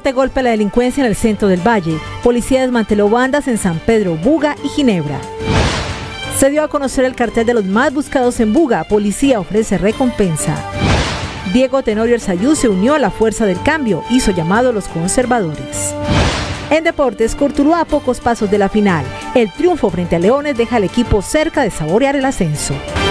Fuerte golpe a la delincuencia en el centro del Valle. Policía desmanteló bandas en San Pedro, Buga y Ginebra. Se dio a conocer el cartel de los más buscados en Buga. Policía ofrece recompensa. Diego Tenorio Arzayuz se unió a la Fuerza del Cambio. Hizo llamado a los conservadores. En deportes, Cortuluá a pocos pasos de la final. El triunfo frente a Leones deja al equipo cerca de saborear el ascenso.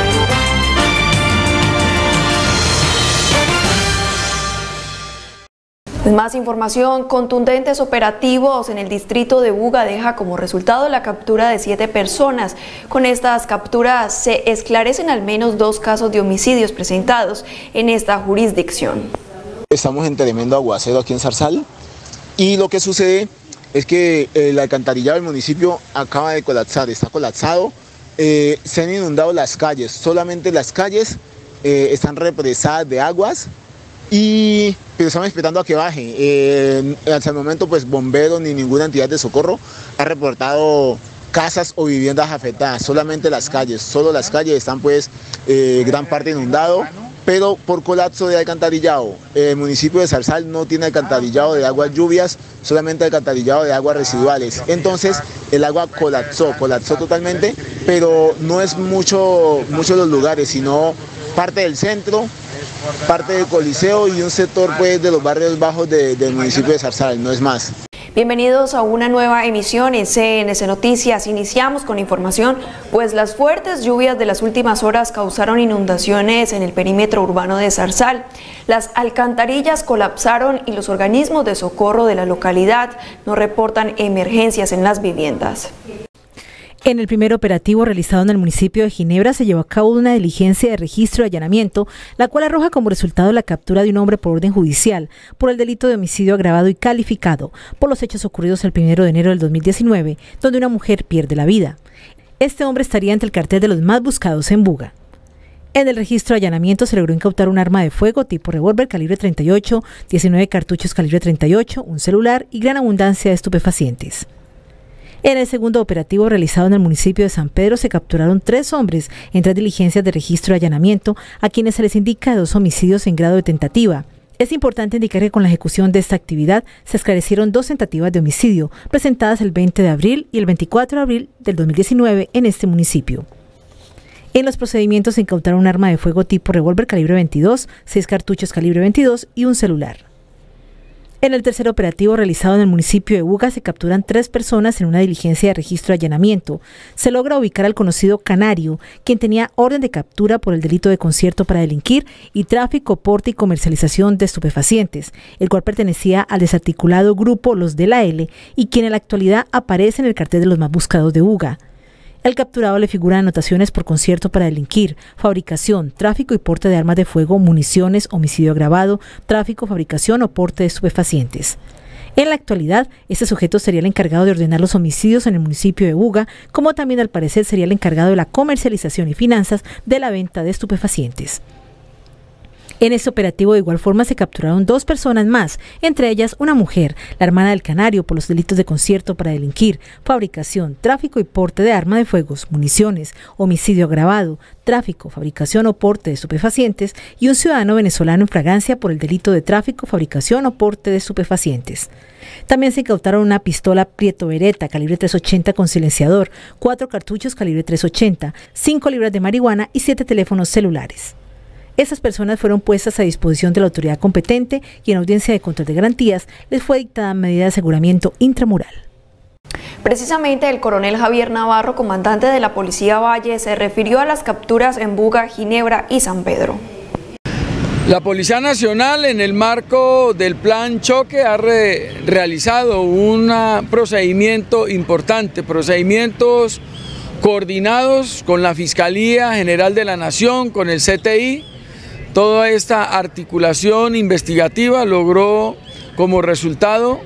Más información, contundentes operativos en el distrito de Buga deja como resultado la captura de 7 personas. Con estas capturas se esclarecen al menos 2 casos de homicidios presentados en esta jurisdicción. Estamos en tremendo aguacero aquí en Zarzal y lo que sucede es que el alcantarillado del municipio acaba de colapsar, está colapsado, se han inundado las calles, solamente las calles están represadas de aguas. Pero estamos esperando a que baje. Hasta el momento pues bomberos ni ninguna entidad de socorro ha reportado casas o viviendas afectadas, solamente las calles, solo las calles están pues gran parte inundado, pero por colapso de alcantarillado. El municipio de Zarzal no tiene alcantarillado de aguas lluvias, solamente alcantarillado de aguas residuales. Entonces el agua colapsó totalmente, pero no es mucho los lugares, sino parte del centro, parte del Coliseo y un sector pues de los barrios bajos del municipio de Zarzal, no es más. Bienvenidos a una nueva emisión en CNC Noticias. Iniciamos con información, pues las fuertes lluvias de las últimas horas causaron inundaciones en el perímetro urbano de Zarzal. Las alcantarillas colapsaron y los organismos de socorro de la localidad no reportan emergencias en las viviendas. En el primer operativo realizado en el municipio de Ginebra se llevó a cabo una diligencia de registro de allanamiento, la cual arroja como resultado la captura de un hombre por orden judicial por el delito de homicidio agravado y calificado por los hechos ocurridos el 1 de enero del 2019, donde una mujer pierde la vida. Este hombre estaría ante el cartel de los más buscados en Buga. En el registro de allanamiento se logró incautar un arma de fuego tipo revólver calibre 38, 19 cartuchos calibre 38, un celular y gran abundancia de estupefacientes. En el segundo operativo realizado en el municipio de San Pedro se capturaron 3 hombres en 3 diligencias de registro de allanamiento a quienes se les indica 2 homicidios en grado de tentativa. Es importante indicar que con la ejecución de esta actividad se esclarecieron 2 tentativas de homicidio presentadas el 20 de abril y el 24 de abril del 2019 en este municipio. En los procedimientos se incautaron un arma de fuego tipo revólver calibre 22, 6 cartuchos calibre 22 y un celular. En el tercer operativo realizado en el municipio de Buga se capturan 3 personas en una diligencia de registro de allanamiento. Se logra ubicar al conocido Canario, quien tenía orden de captura por el delito de concierto para delinquir y tráfico, porte y comercialización de estupefacientes, el cual pertenecía al desarticulado grupo Los de la L y quien en la actualidad aparece en el cartel de los más buscados de Buga. Al capturado le figuran anotaciones por concierto para delinquir, fabricación, tráfico y porte de armas de fuego, municiones, homicidio agravado, tráfico, fabricación o porte de estupefacientes. En la actualidad, este sujeto sería el encargado de ordenar los homicidios en el municipio de Buga, como también al parecer sería el encargado de la comercialización y finanzas de la venta de estupefacientes. En este operativo de igual forma se capturaron 2 personas más, entre ellas una mujer, la hermana del Canario, por los delitos de concierto para delinquir, fabricación, tráfico y porte de arma de fuego, municiones, homicidio agravado, tráfico, fabricación o porte de estupefacientes y un ciudadano venezolano en fragancia por el delito de tráfico, fabricación o porte de estupefacientes. También se incautaron una pistola Prieto Beretta calibre 380 con silenciador, 4 cartuchos calibre 380, 5 libras de marihuana y 7 teléfonos celulares. Estas personas fueron puestas a disposición de la autoridad competente y en audiencia de control de garantías les fue dictada medida de aseguramiento intramural. Precisamente el coronel Javier Navarro, comandante de la Policía Valle, se refirió a las capturas en Buga, Ginebra y San Pedro. La Policía Nacional, en el marco del Plan Choque, ha realizado un procedimiento importante, procedimientos coordinados con la Fiscalía General de la Nación, con el CTI. Toda esta articulación investigativa logró como resultado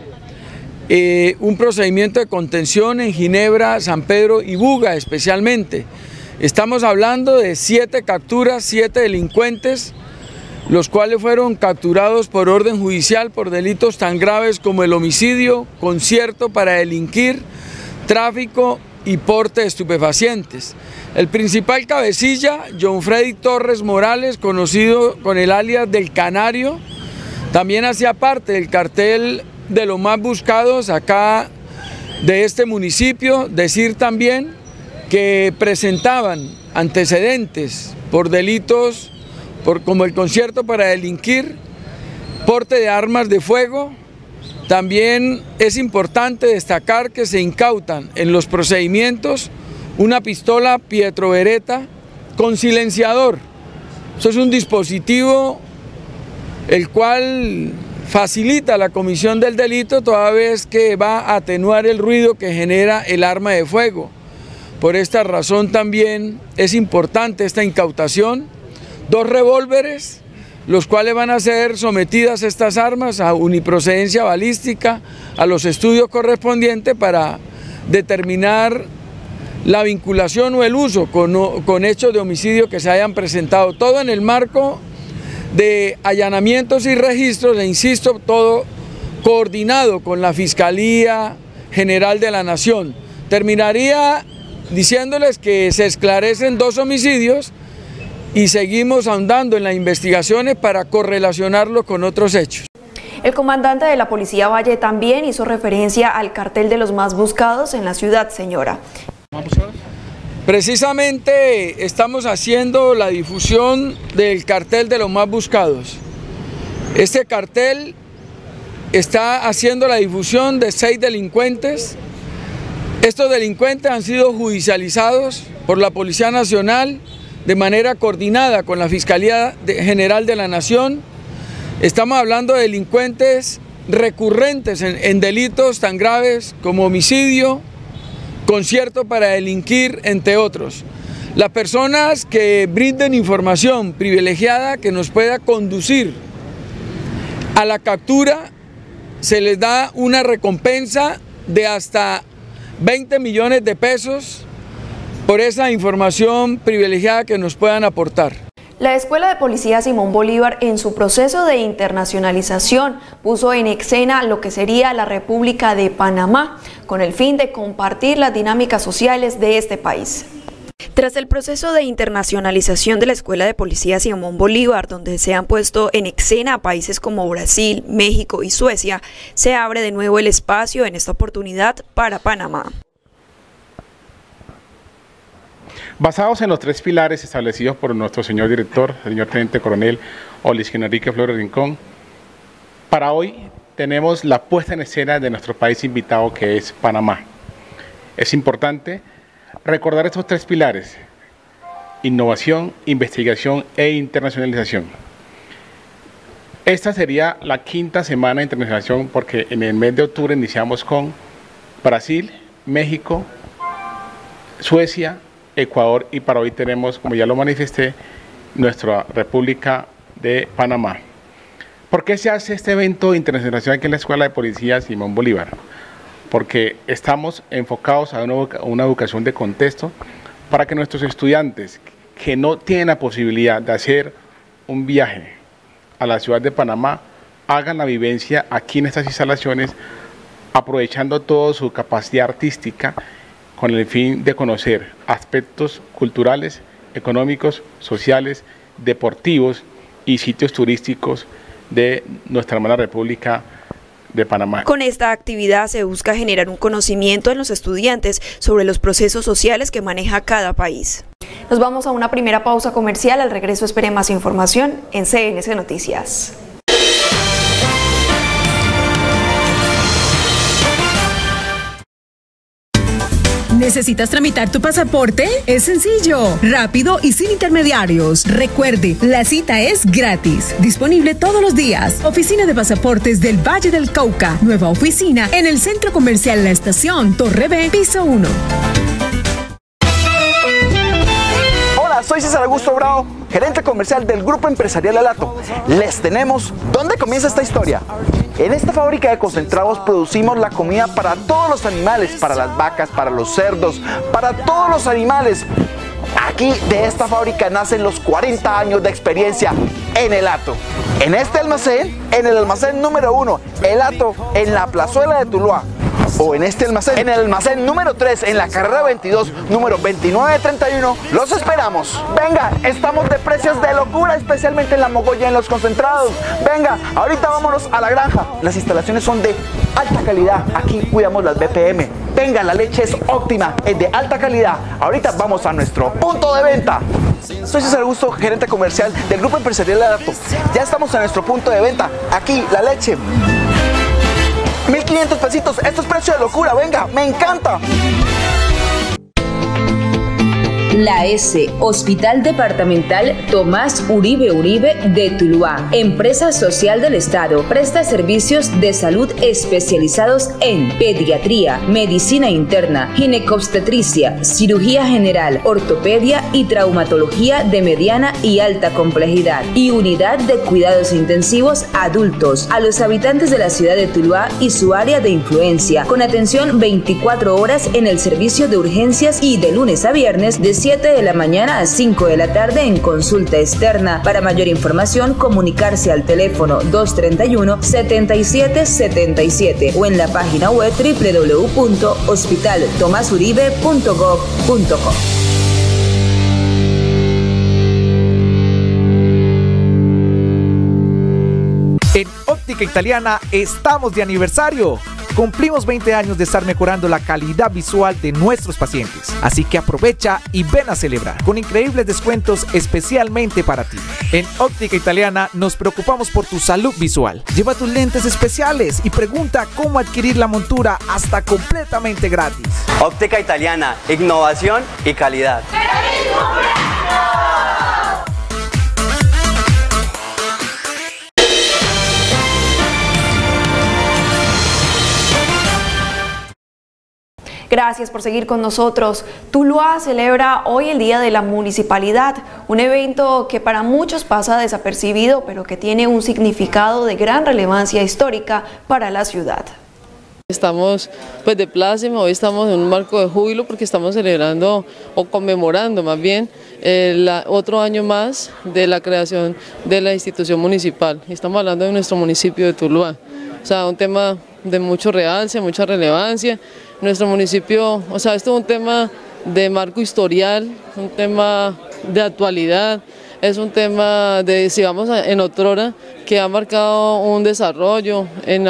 un procedimiento de contención en Ginebra, San Pedro y Buga especialmente. Estamos hablando de 7 capturas, 7 delincuentes, los cuales fueron capturados por orden judicial por delitos tan graves como el homicidio, concierto para delinquir, tráfico y porte de estupefacientes. El principal cabecilla, John Freddy Torres Morales, conocido con el alias del Canario, también hacía parte del cartel de los más buscados acá de este municipio. Decir también que presentaban antecedentes por delitos como el concierto para delinquir, porte de armas de fuego. También es importante destacar que se incautan en los procedimientos una pistola Pietro Beretta con silenciador. Eso es un dispositivo el cual facilita la comisión del delito toda vez que va a atenuar el ruido que genera el arma de fuego. Por esta razón también es importante esta incautación. 2 revólveres, los cuales van a ser sometidas estas armas a uniprocedencia balística, a los estudios correspondientes para determinar la vinculación o el uso con hechos de homicidio que se hayan presentado. Todo en el marco de allanamientos y registros, e insisto, todo coordinado con la Fiscalía General de la Nación. Terminaría diciéndoles que se esclarecen 2 homicidios y seguimos ahondando en las investigaciones para correlacionarlo con otros hechos. El comandante de la Policía Valle también hizo referencia al cartel de los más buscados en la ciudad, señora. Precisamente estamos haciendo la difusión del cartel de los más buscados. Este cartel está haciendo la difusión de 6 delincuentes. Estos delincuentes han sido judicializados por la Policía Nacional de manera coordinada con la Fiscalía General de la Nación. Estamos hablando de delincuentes recurrentes en delitos tan graves como homicidio, concierto para delinquir, entre otros. Las personas que brinden información privilegiada que nos pueda conducir a la captura, se les da una recompensa de hasta 20 millones de pesos por esa información privilegiada que nos puedan aportar. La Escuela de Policía Simón Bolívar, en su proceso de internacionalización, puso en escena lo que sería la República de Panamá, con el fin de compartir las dinámicas sociales de este país. Tras el proceso de internacionalización de la Escuela de Policía Simón Bolívar, donde se han puesto en escena a países como Brasil, México y Suecia, se abre de nuevo el espacio en esta oportunidad para Panamá. Basados en los 3 pilares establecidos por nuestro señor director, el señor Teniente Coronel Olisquio Enrique Flores Rincón, para hoy tenemos la puesta en escena de nuestro país invitado, que es Panamá. Es importante recordar estos 3 pilares: innovación, investigación e internacionalización. Esta sería la 5ª semana de internacionalización, porque en el mes de octubre iniciamos con Brasil, México, Suecia, Ecuador, y para hoy tenemos, como ya lo manifesté, nuestra República de Panamá. ¿Por qué se hace este evento internacional aquí en la Escuela de Policía Simón Bolívar? Porque estamos enfocados a una educación de contexto para que nuestros estudiantes que no tienen la posibilidad de hacer un viaje a la ciudad de Panamá hagan la vivencia aquí en estas instalaciones, aprovechando toda su capacidad artística, con el fin de conocer aspectos culturales, económicos, sociales, deportivos y sitios turísticos de nuestra hermana República de Panamá. Con esta actividad se busca generar un conocimiento en los estudiantes sobre los procesos sociales que maneja cada país. Nos vamos a una primera pausa comercial. Al regreso espere más información en CNC Noticias. ¿Necesitas tramitar tu pasaporte? Es sencillo, rápido y sin intermediarios. Recuerde, la cita es gratis. Disponible todos los días. Oficina de Pasaportes del Valle del Cauca. Nueva oficina en el Centro Comercial La Estación, Torre B, piso 1. Hola, soy César Augusto Bravo, gerente comercial del Grupo Empresarial Elato. Les tenemos ¿dónde comienza esta historia? En esta fábrica de concentrados producimos la comida para todos los animales, para las vacas, para los cerdos, para todos los animales. Aquí de esta fábrica nacen los 40 años de experiencia en Elato. En este almacén, en el almacén número 1, Elato, en la plazuela de Tuluá. o en este almacén, en el almacén número 3, en la carrera 22, número 2931, los esperamos. Venga, estamos de precios de locura, especialmente en la mogolla, en los concentrados. Venga, ahorita vámonos a la granja. Las instalaciones son de alta calidad, aquí cuidamos las BPM. Venga, la leche es óptima, es de alta calidad. Ahorita vamos a nuestro punto de venta. Soy César Augusto, gerente comercial del Grupo Empresarial Alato. Ya estamos en nuestro punto de venta. Aquí, la leche. 1.500 pesitos. Esto es precio de locura. Venga, me encanta. La S, Hospital Departamental Tomás Uribe Uribe de Tuluá, empresa social del Estado, presta servicios de salud especializados en pediatría, medicina interna, ginecobstetricia, cirugía general, ortopedia y traumatología de mediana y alta complejidad, y unidad de cuidados intensivos adultos a los habitantes de la ciudad de Tuluá y su área de influencia, con atención 24 horas en el servicio de urgencias y de lunes a viernes de 7 de la mañana a 5 de la tarde en consulta externa. Para mayor información, comunicarse al teléfono 231-7777 o en la página web www.hospitaltomasuribe.gov.co. En Óptica Italiana estamos de aniversario. Cumplimos 20 años de estar mejorando la calidad visual de nuestros pacientes. Así que aprovecha y ven a celebrar con increíbles descuentos especialmente para ti. En Óptica Italiana nos preocupamos por tu salud visual. Lleva tus lentes especiales y pregunta cómo adquirir la montura hasta completamente gratis. Óptica Italiana, innovación y calidad. Gracias por seguir con nosotros. Tuluá celebra hoy el Día de la Municipalidad, un evento que para muchos pasa desapercibido, pero que tiene un significado de gran relevancia histórica para la ciudad. Estamos pues de pláceme, hoy estamos en un marco de júbilo porque estamos celebrando o conmemorando más bien otro año más de la creación de la institución municipal. Estamos hablando de nuestro municipio de Tuluá, o sea, un tema de mucho realce, mucha relevancia. Nuestro municipio, o sea, esto es un tema de marco historial, un tema de actualidad, es un tema de, si vamos en otrora, que ha marcado un desarrollo en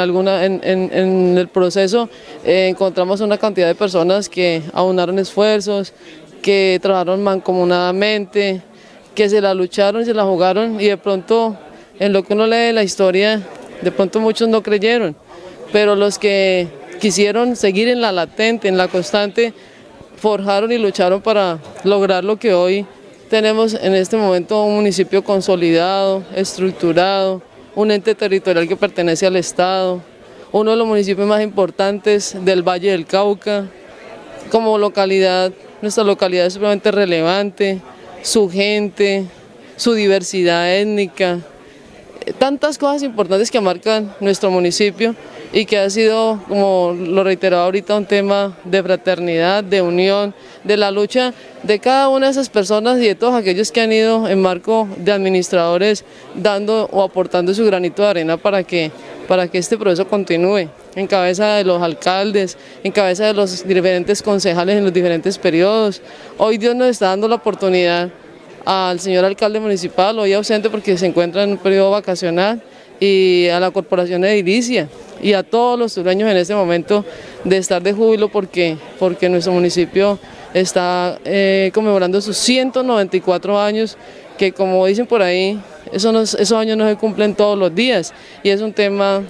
el proceso. Encontramos una cantidad de personas que aunaron esfuerzos, que trabajaron mancomunadamente, que se la lucharon, se la jugaron, y de pronto en lo que uno lee de la historia, de pronto muchos no creyeron, pero los que quisieron seguir en la latente, en la constante, forjaron y lucharon para lograr lo que hoy tenemos en este momento: un municipio consolidado, estructurado, un ente territorial que pertenece al Estado, uno de los municipios más importantes del Valle del Cauca. Como localidad, nuestra localidad es sumamente relevante, su gente, su diversidad étnica, tantas cosas importantes que marcan nuestro municipio y que ha sido, como lo reiteraba ahorita, un tema de fraternidad, de unión, de la lucha de cada una de esas personas y de todos aquellos que han ido en marco de administradores dando o aportando su granito de arena para que este proceso continúe, en cabeza de los alcaldes, en cabeza de los diferentes concejales en los diferentes periodos. Hoy Dios nos está dando la oportunidad al señor alcalde municipal, hoy ausente porque se encuentra en un periodo vacacional, y a la corporación edilicia y a todos los tulueños en este momento de estar de júbilo porque nuestro municipio está conmemorando sus 194 años, que como dicen por ahí, esos años no se cumplen todos los días, y es un tema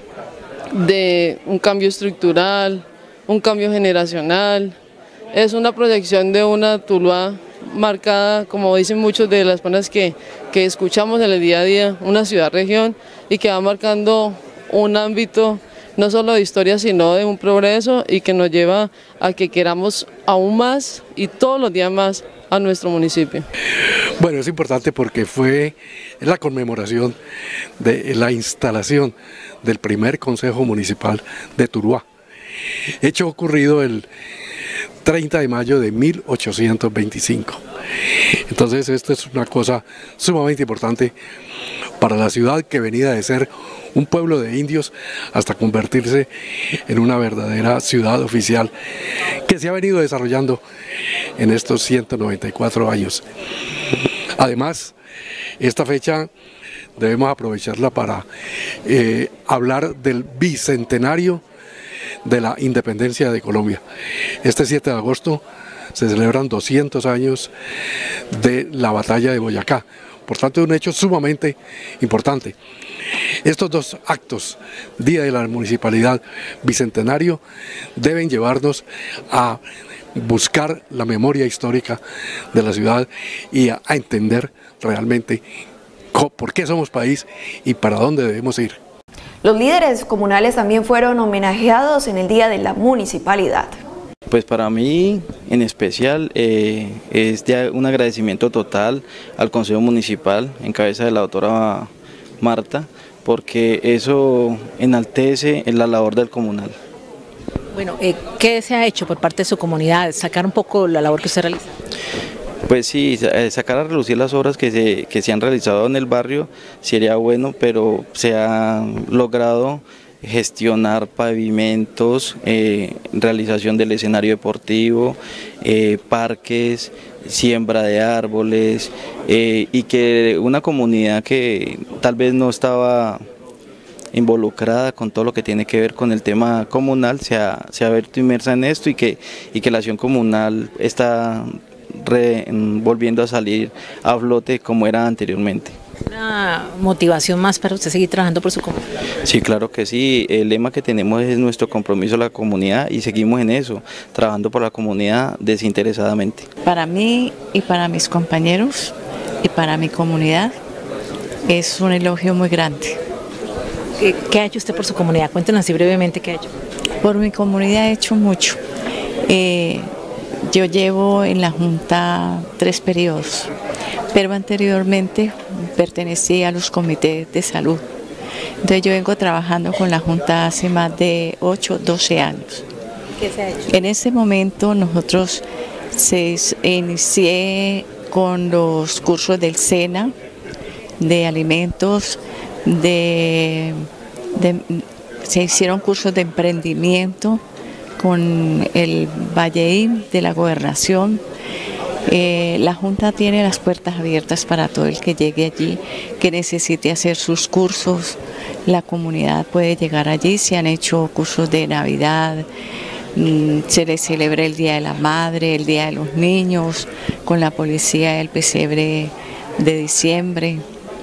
de un cambio estructural, un cambio generacional, es una proyección de una Tuluá marcada, como dicen muchos de las personas que escuchamos en el día a día, una ciudad-región, y que va marcando un ámbito no solo de historia, sino de un progreso, y que nos lleva a que queramos aún más y todos los días más a nuestro municipio. Bueno, es importante porque fue la conmemoración de la instalación del primer Consejo Municipal de Tuluá, hecho ocurrido el 30 de mayo de 1825. Entonces esto es una cosa sumamente importante para la ciudad que venía de ser un pueblo de indios hasta convertirse en una verdadera ciudad oficial que se ha venido desarrollando en estos 194 años. Además, esta fecha debemos aprovecharla para hablar del bicentenario de la independencia de Colombia. Este 7 de agosto se celebran 200 años de la batalla de Boyacá, por tanto es un hecho sumamente importante. Estos dos actos, Día de la Municipalidad, Bicentenario, deben llevarnos a buscar la memoria histórica de la ciudad y a entender realmente por qué somos país y para dónde debemos ir. Los líderes comunales también fueron homenajeados en el Día de la Municipalidad. Pues para mí en especial es de un agradecimiento total al Consejo Municipal en cabeza de la doctora Marta, porque eso enaltece la labor del comunal. Bueno, ¿qué se ha hecho por parte de su comunidad? Sacar un poco la labor que usted realiza. Pues sí, sacar a relucir las obras que se han realizado en el barrio sería bueno, pero se ha logrado gestionar pavimentos, realización del escenario deportivo, parques, siembra de árboles, y que una comunidad que tal vez no estaba involucrada con todo lo que tiene que ver con el tema comunal se ha visto inmersa en esto y que la acción comunal está volviendo a salir a flote como era anteriormente. ¿Una motivación más para usted seguir trabajando por su comunidad? Sí, claro que sí. El lema que tenemos es nuestro compromiso a la comunidad y seguimos en eso, trabajando por la comunidad desinteresadamente. Para mí y para mis compañeros y para mi comunidad es un elogio muy grande. ¿Qué ha hecho usted por su comunidad? Cuéntenos así brevemente qué ha hecho. Por mi comunidad he hecho mucho. Yo llevo en la Junta 3 periodos, pero anteriormente pertenecía a los comités de salud. Entonces yo vengo trabajando con la Junta hace más de 12 años. ¿Qué se ha hecho? En este momento nosotros inicié con los cursos del SENA, de alimentos, se hicieron cursos de emprendimiento con el Valleín de la Gobernación. La Junta tiene las puertas abiertas para todo el que llegue allí, que necesite hacer sus cursos. La comunidad puede llegar allí, se han hecho cursos de Navidad, se les celebra el Día de la Madre, el Día de los Niños, con la policía del pesebre de diciembre.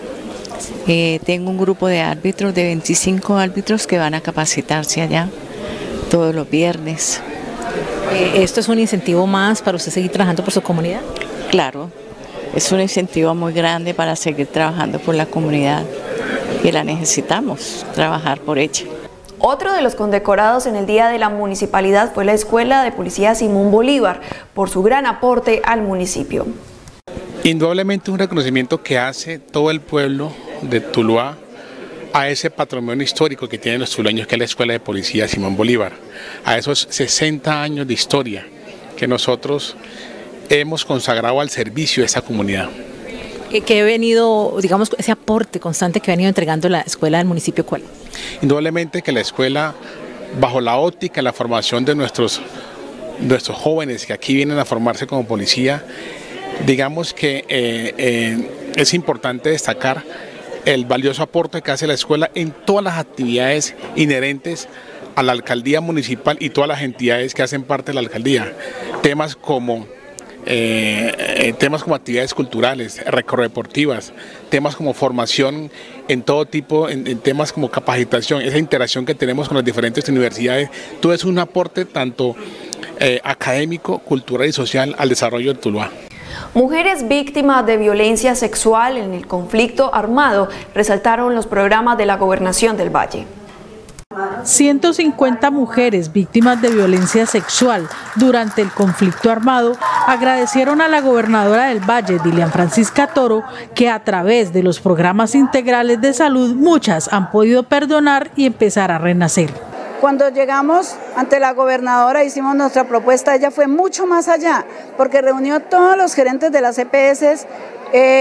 Tengo un grupo de árbitros, de 25 árbitros que van a capacitarse allá todos los viernes. ¿Esto es un incentivo más para usted seguir trabajando por su comunidad? Claro, es un incentivo muy grande para seguir trabajando por la comunidad y la necesitamos trabajar por ella. Otro de los condecorados en el Día de la Municipalidad fue la Escuela de Policía Simón Bolívar, por su gran aporte al municipio. Indudablemente un reconocimiento que hace todo el pueblo de Tuluá a ese patrimonio histórico que tienen los tulueños, que es la Escuela de Policía Simón Bolívar, a esos 60 años de historia que nosotros hemos consagrado al servicio de esa comunidad. Que he venido, digamos, ese aporte constante que ha venido entregando la escuela del municipio, ¿cuál? Indudablemente que la escuela, bajo la óptica, la formación de nuestros jóvenes que aquí vienen a formarse como policía, digamos que es importante destacar el valioso aporte que hace la escuela en todas las actividades inherentes a la alcaldía municipal y todas las entidades que hacen parte de la alcaldía. Temas como actividades culturales, recreativas, temas como formación en todo tipo, en temas como capacitación, esa interacción que tenemos con las diferentes universidades, todo es un aporte tanto académico, cultural y social al desarrollo de Tuluá. Mujeres víctimas de violencia sexual en el conflicto armado resaltaron los programas de la Gobernación del Valle. 150 mujeres víctimas de violencia sexual durante el conflicto armado agradecieron a la gobernadora del Valle, Dilian Francisca Toro, que a través de los programas integrales de salud muchas han podido perdonar y empezar a renacer. Cuando llegamos ante la gobernadora, hicimos nuestra propuesta, ella fue mucho más allá, porque reunió todos los gerentes de las EPS,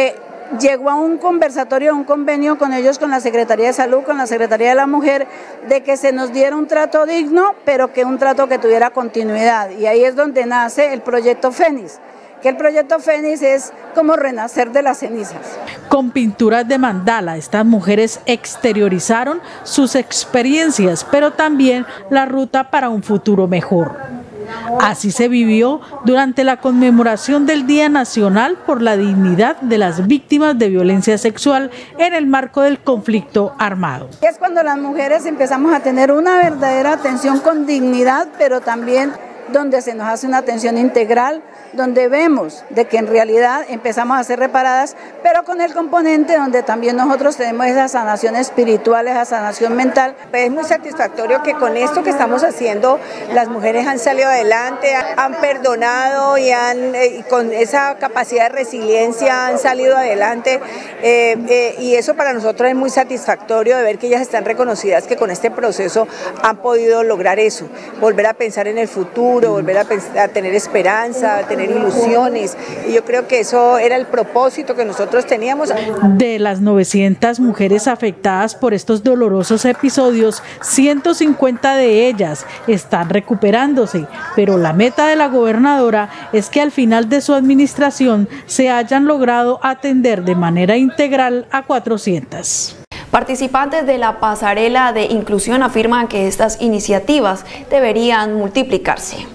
llegó a un conversatorio, a un convenio con ellos, con la Secretaría de Salud, con la Secretaría de la Mujer, de que se nos diera un trato digno, pero que un trato que tuviera continuidad. Y ahí es donde nace el proyecto Fénix, que el proyecto Fénix es como renacer de las cenizas. Con pinturas de mandala, estas mujeres exteriorizaron sus experiencias, pero también la ruta para un futuro mejor. Así se vivió durante la conmemoración del Día Nacional por la Dignidad de las Víctimas de Violencia Sexual en el marco del conflicto armado. Es cuando las mujeres empezamos a tener una verdadera atención con dignidad, pero también donde se nos hace una atención integral, donde vemos de que en realidad empezamos a ser reparadas, pero con el componente donde también nosotros tenemos esa sanación espiritual, esa sanación mental. Es muy satisfactorio que con esto que estamos haciendo las mujeres han salido adelante, han perdonado y con esa capacidad de resiliencia han salido adelante, y eso para nosotros es muy satisfactorio de ver que ellas están reconocidas, que con este proceso han podido lograr eso, volver a pensar en el futuro, volver a tener esperanza, a tener ilusiones, y yo creo que eso era el propósito que nosotros teníamos. De las 900 mujeres afectadas por estos dolorosos episodios, 150 de ellas están recuperándose, pero la meta de la gobernadora es que al final de su administración se hayan logrado atender de manera integral a 400. Participantes de la pasarela de inclusión afirman que estas iniciativas deberían multiplicarse.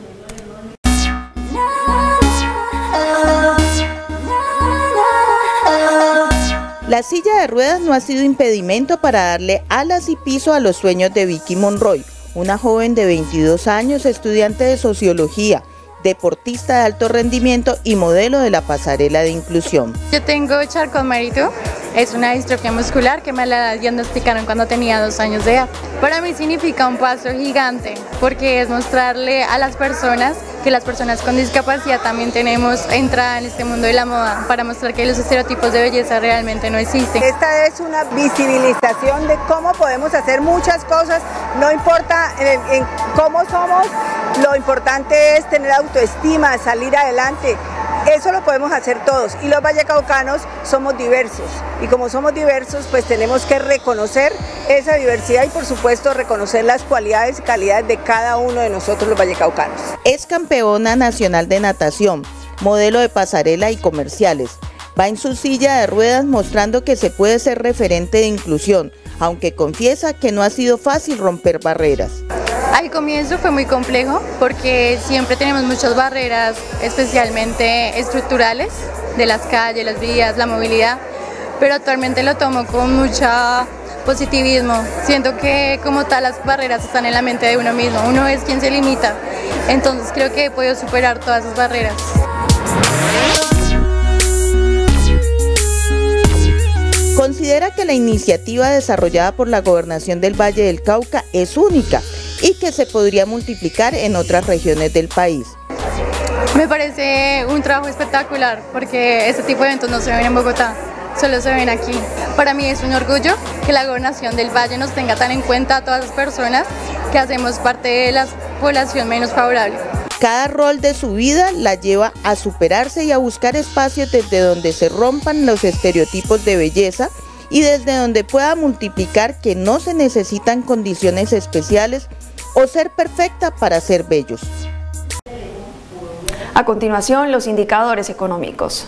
La silla de ruedas no ha sido impedimento para darle alas y piso a los sueños de Vicky Monroy, una joven de 22 años, estudiante de sociología, deportista de alto rendimiento y modelo de la pasarela de inclusión. Yo tengo Charcot-Marie-Tooth, es una distrofia muscular que me la diagnosticaron cuando tenía 2 años de edad. Para mí significa un paso gigante porque es mostrarle a las personas que las personas con discapacidad también tenemos entrada en este mundo de la moda, para mostrar que los estereotipos de belleza realmente no existen. Esta es una visibilización de cómo podemos hacer muchas cosas, no importa en cómo somos, lo importante es tener autoestima, salir adelante. Eso lo podemos hacer todos, y los vallecaucanos somos diversos, y como somos diversos pues tenemos que reconocer esa diversidad y por supuesto reconocer las cualidades y calidades de cada uno de nosotros los vallecaucanos. Es campeona nacional de natación, modelo de pasarela y comerciales. Va en su silla de ruedas mostrando que se puede ser referente de inclusión, aunque confiesa que no ha sido fácil romper barreras. Al comienzo fue muy complejo porque siempre tenemos muchas barreras, especialmente estructurales, de las calles, las vías, la movilidad, pero actualmente lo tomo con mucho positivismo. Siento que como tal las barreras están en la mente de uno mismo, uno es quien se limita, entonces creo que he podido superar todas esas barreras. Considera que la iniciativa desarrollada por la Gobernación del Valle del Cauca es única y que se podría multiplicar en otras regiones del país. Me parece un trabajo espectacular porque este tipo de eventos no se ven en Bogotá, solo se ven aquí. Para mí es un orgullo que la Gobernación del Valle nos tenga tan en cuenta a todas las personas que hacemos parte de la población menos favorable. Cada rol de su vida la lleva a superarse y a buscar espacios desde donde se rompan los estereotipos de belleza y desde donde pueda multiplicar que no se necesitan condiciones especiales o ser perfecta para ser bellos. A continuación, los indicadores económicos.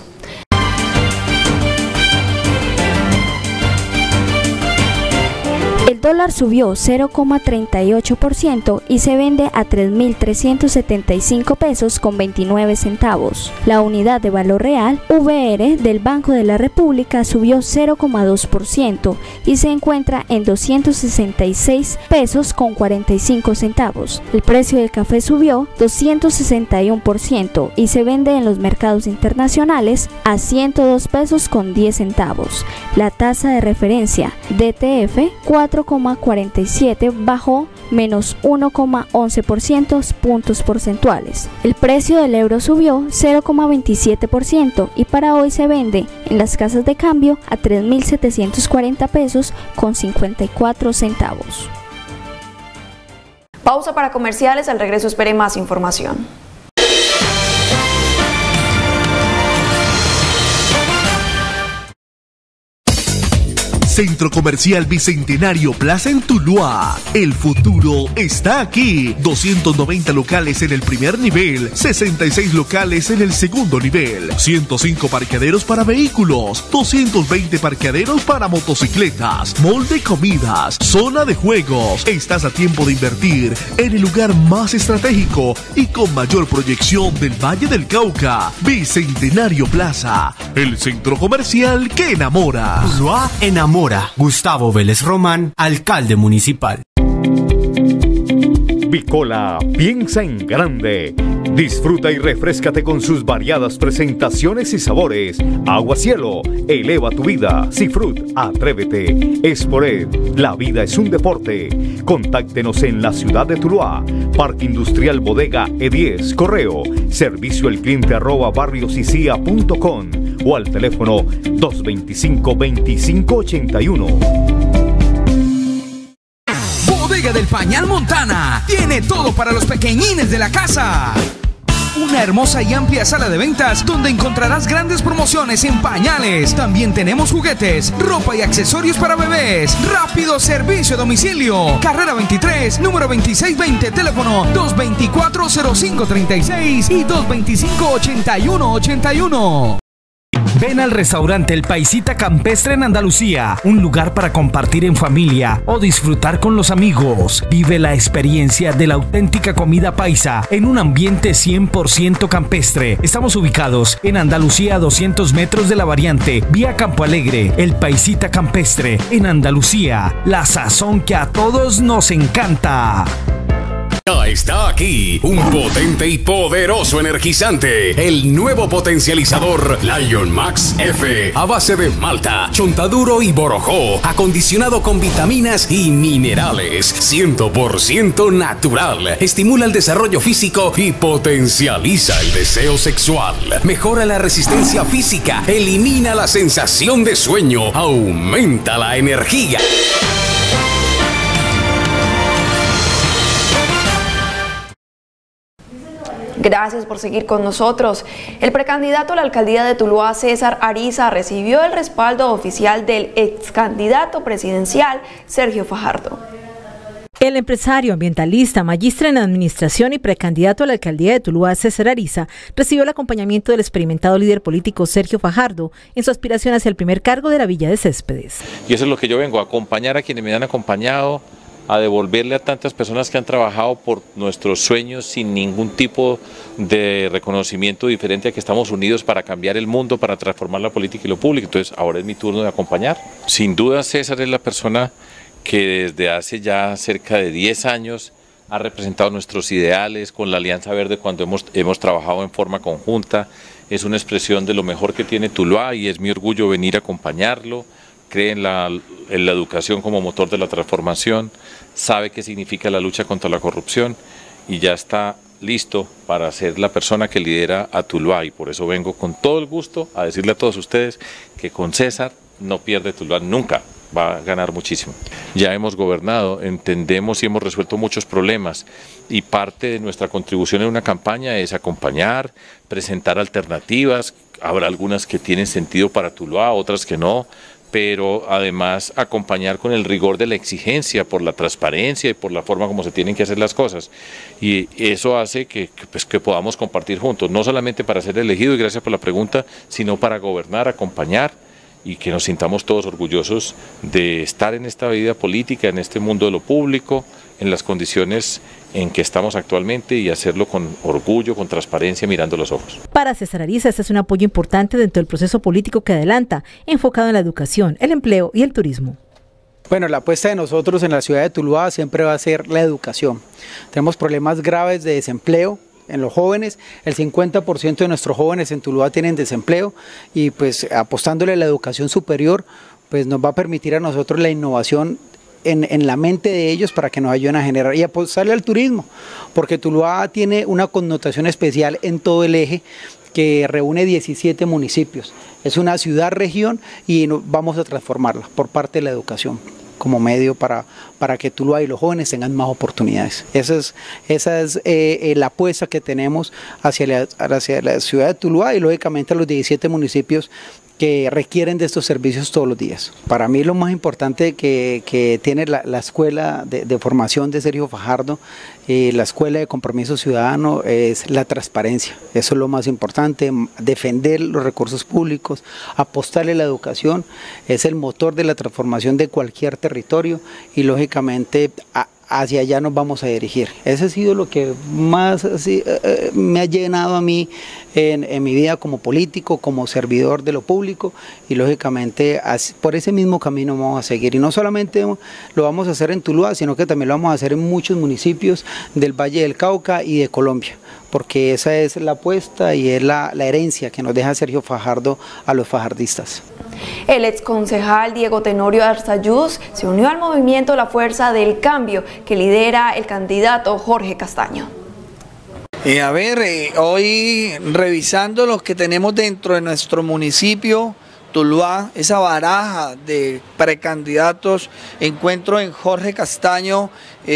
El dólar subió 0,38% y se vende a 3.375 pesos con 29 centavos. La unidad de valor real, VR, del Banco de la República subió 0,2% y se encuentra en 266 pesos con 45 centavos. El precio del café subió 261% y se vende en los mercados internacionales a 102 pesos con 10 centavos. La tasa de referencia DTF 4,47 bajó menos 1,11% puntos porcentuales. El precio del euro subió 0,27% y para hoy se vende en las casas de cambio a 3.740 pesos con 54 centavos. Pausa para comerciales, al regreso espere más información. Centro Comercial Bicentenario Plaza en Tuluá. El futuro está aquí. 290 locales en el primer nivel, 66 locales en el segundo nivel, 105 parqueaderos para vehículos, 220 parqueaderos para motocicletas, mall de comidas, zona de juegos. Estás a tiempo de invertir en el lugar más estratégico y con mayor proyección del Valle del Cauca. Bicentenario Plaza, el centro comercial que enamora. Tuluá enamora. Gustavo Vélez Román, alcalde municipal. Bicola piensa en grande. Disfruta y refréscate con sus variadas presentaciones y sabores. Agua Cielo, eleva tu vida. Seafruit, atrévete. Espored, la vida es un deporte. Contáctenos en la ciudad de Tuluá. Parque Industrial Bodega E10, correo servicioelcliente@barriosicia.com o al teléfono 225-2581. Bodega del Pañal Montana tiene todo para los pequeñines de la casa. Una hermosa y amplia sala de ventas donde encontrarás grandes promociones en pañales. También tenemos juguetes, ropa y accesorios para bebés. Rápido servicio a domicilio. Carrera 23, número 2620, teléfono 224-0536 y 225-8181. Ven al restaurante El Paisita Campestre en Andalucía, un lugar para compartir en familia o disfrutar con los amigos. Vive la experiencia de la auténtica comida paisa en un ambiente 100% campestre. Estamos ubicados en Andalucía a 200 metros de la variante, vía Campo Alegre. El Paisita Campestre en Andalucía, la sazón que a todos nos encanta. Ya está aquí, un potente y poderoso energizante, el nuevo potencializador Lion Max F, a base de malta, chontaduro y borojó, acondicionado con vitaminas y minerales, 100% natural, estimula el desarrollo físico y potencializa el deseo sexual, mejora la resistencia física, elimina la sensación de sueño, aumenta la energía. Gracias por seguir con nosotros. El precandidato a la alcaldía de Tuluá, César Ariza, recibió el respaldo oficial del excandidato presidencial, Sergio Fajardo. El empresario ambientalista, magíster en administración y precandidato a la alcaldía de Tuluá, César Ariza, recibió el acompañamiento del experimentado líder político Sergio Fajardo en su aspiración hacia el primer cargo de la Villa de Céspedes. Y eso es lo que yo vengo, a acompañar a quienes me han acompañado, a devolverle a tantas personas que han trabajado por nuestros sueños sin ningún tipo de reconocimiento diferente, a que estamos unidos para cambiar el mundo, para transformar la política y lo público. Entonces ahora es mi turno de acompañar. Sin duda César es la persona que desde hace ya cerca de 10 años ha representado nuestros ideales con la Alianza Verde cuando hemos trabajado en forma conjunta. Es una expresión de lo mejor que tiene Tuluá y es mi orgullo venir a acompañarlo. Cree en la educación como motor de la transformación, sabe qué significa la lucha contra la corrupción y ya está listo para ser la persona que lidera a Tuluá, y por eso vengo con todo el gusto a decirle a todos ustedes que con César no pierde Tuluá nunca, va a ganar muchísimo. Ya hemos gobernado, entendemos y hemos resuelto muchos problemas y parte de nuestra contribución en una campaña es acompañar, presentar alternativas, habrá algunas que tienen sentido para Tuluá, otras que no, pero además acompañar con el rigor de la exigencia por la transparencia y por la forma como se tienen que hacer las cosas. Y eso hace que podamos compartir juntos, no solamente para ser elegido, y gracias por la pregunta, sino para gobernar, acompañar y que nos sintamos todos orgullosos de estar en esta vida política, en este mundo de lo público, en las condiciones en que estamos actualmente y hacerlo con orgullo, con transparencia, mirando los ojos. Para César Ariza, este es un apoyo importante dentro del proceso político que adelanta, enfocado en la educación, el empleo y el turismo. Bueno, la apuesta de nosotros en la ciudad de Tuluá siempre va a ser la educación. Tenemos problemas graves de desempleo en los jóvenes, el 50% de nuestros jóvenes en Tuluá tienen desempleo y pues apostándole a la educación superior, pues nos va a permitir a nosotros la innovación en la mente de ellos para que nos ayuden a generar y apostarle al turismo, porque Tuluá tiene una connotación especial en todo el eje que reúne 17 municipios. Es una ciudad-región y vamos a transformarla por parte de la educación como medio para que Tuluá y los jóvenes tengan más oportunidades. Esa es la apuesta que tenemos hacia la ciudad de Tuluá y lógicamente a los 17 municipios que requieren de estos servicios todos los días. Para mí lo más importante que tiene la escuela de formación de Sergio Fajardo, la escuela de compromiso ciudadano, es la transparencia. Eso es lo más importante, defender los recursos públicos, apostarle a la educación, es el motor de la transformación de cualquier territorio y lógicamente hacia allá nos vamos a dirigir. Ese ha sido lo que más me ha llenado a mí en mi vida como político, como servidor de lo público y lógicamente por ese mismo camino vamos a seguir. Y no solamente lo vamos a hacer en Tuluá, sino que también lo vamos a hacer en muchos municipios del Valle del Cauca y de Colombia, porque esa es la apuesta y es la herencia que nos deja Sergio Fajardo a los fajardistas. El exconcejal Diego Tenorio Arzayuz se unió al movimiento La Fuerza del Cambio que lidera el candidato Jorge Castaño. Hoy revisando los que tenemos dentro de nuestro municipio, Tuluá, esa baraja de precandidatos, encuentro en Jorge Castaño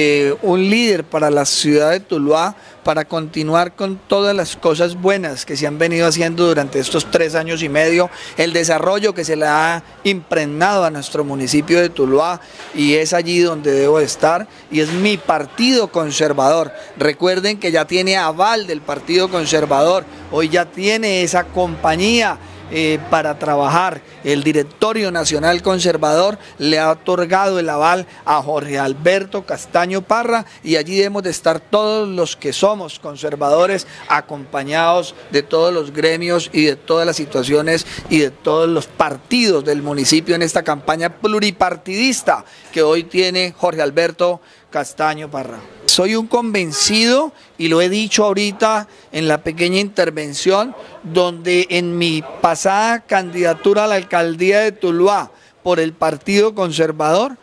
un líder para la ciudad de Tuluá, para continuar con todas las cosas buenas que se han venido haciendo durante estos 3 años y medio, el desarrollo que se le ha impregnado a nuestro municipio de Tuluá, y es allí donde debo estar, y es mi partido conservador. Recuerden que ya tiene aval del Partido Conservador, hoy ya tiene esa compañía para trabajar. El Directorio Nacional Conservador le ha otorgado el aval a Jorge Alberto Castaño Parra, y allí debemos de estar todos los que somos conservadores, acompañados de todos los gremios y de todas las situaciones y de todos los partidos del municipio en esta campaña pluripartidista que hoy tiene Jorge Alberto Castaño Parra. Soy un convencido, y lo he dicho ahorita en la pequeña intervención, donde en mi pasada candidatura a la alcaldía de Tuluá por el Partido Conservador,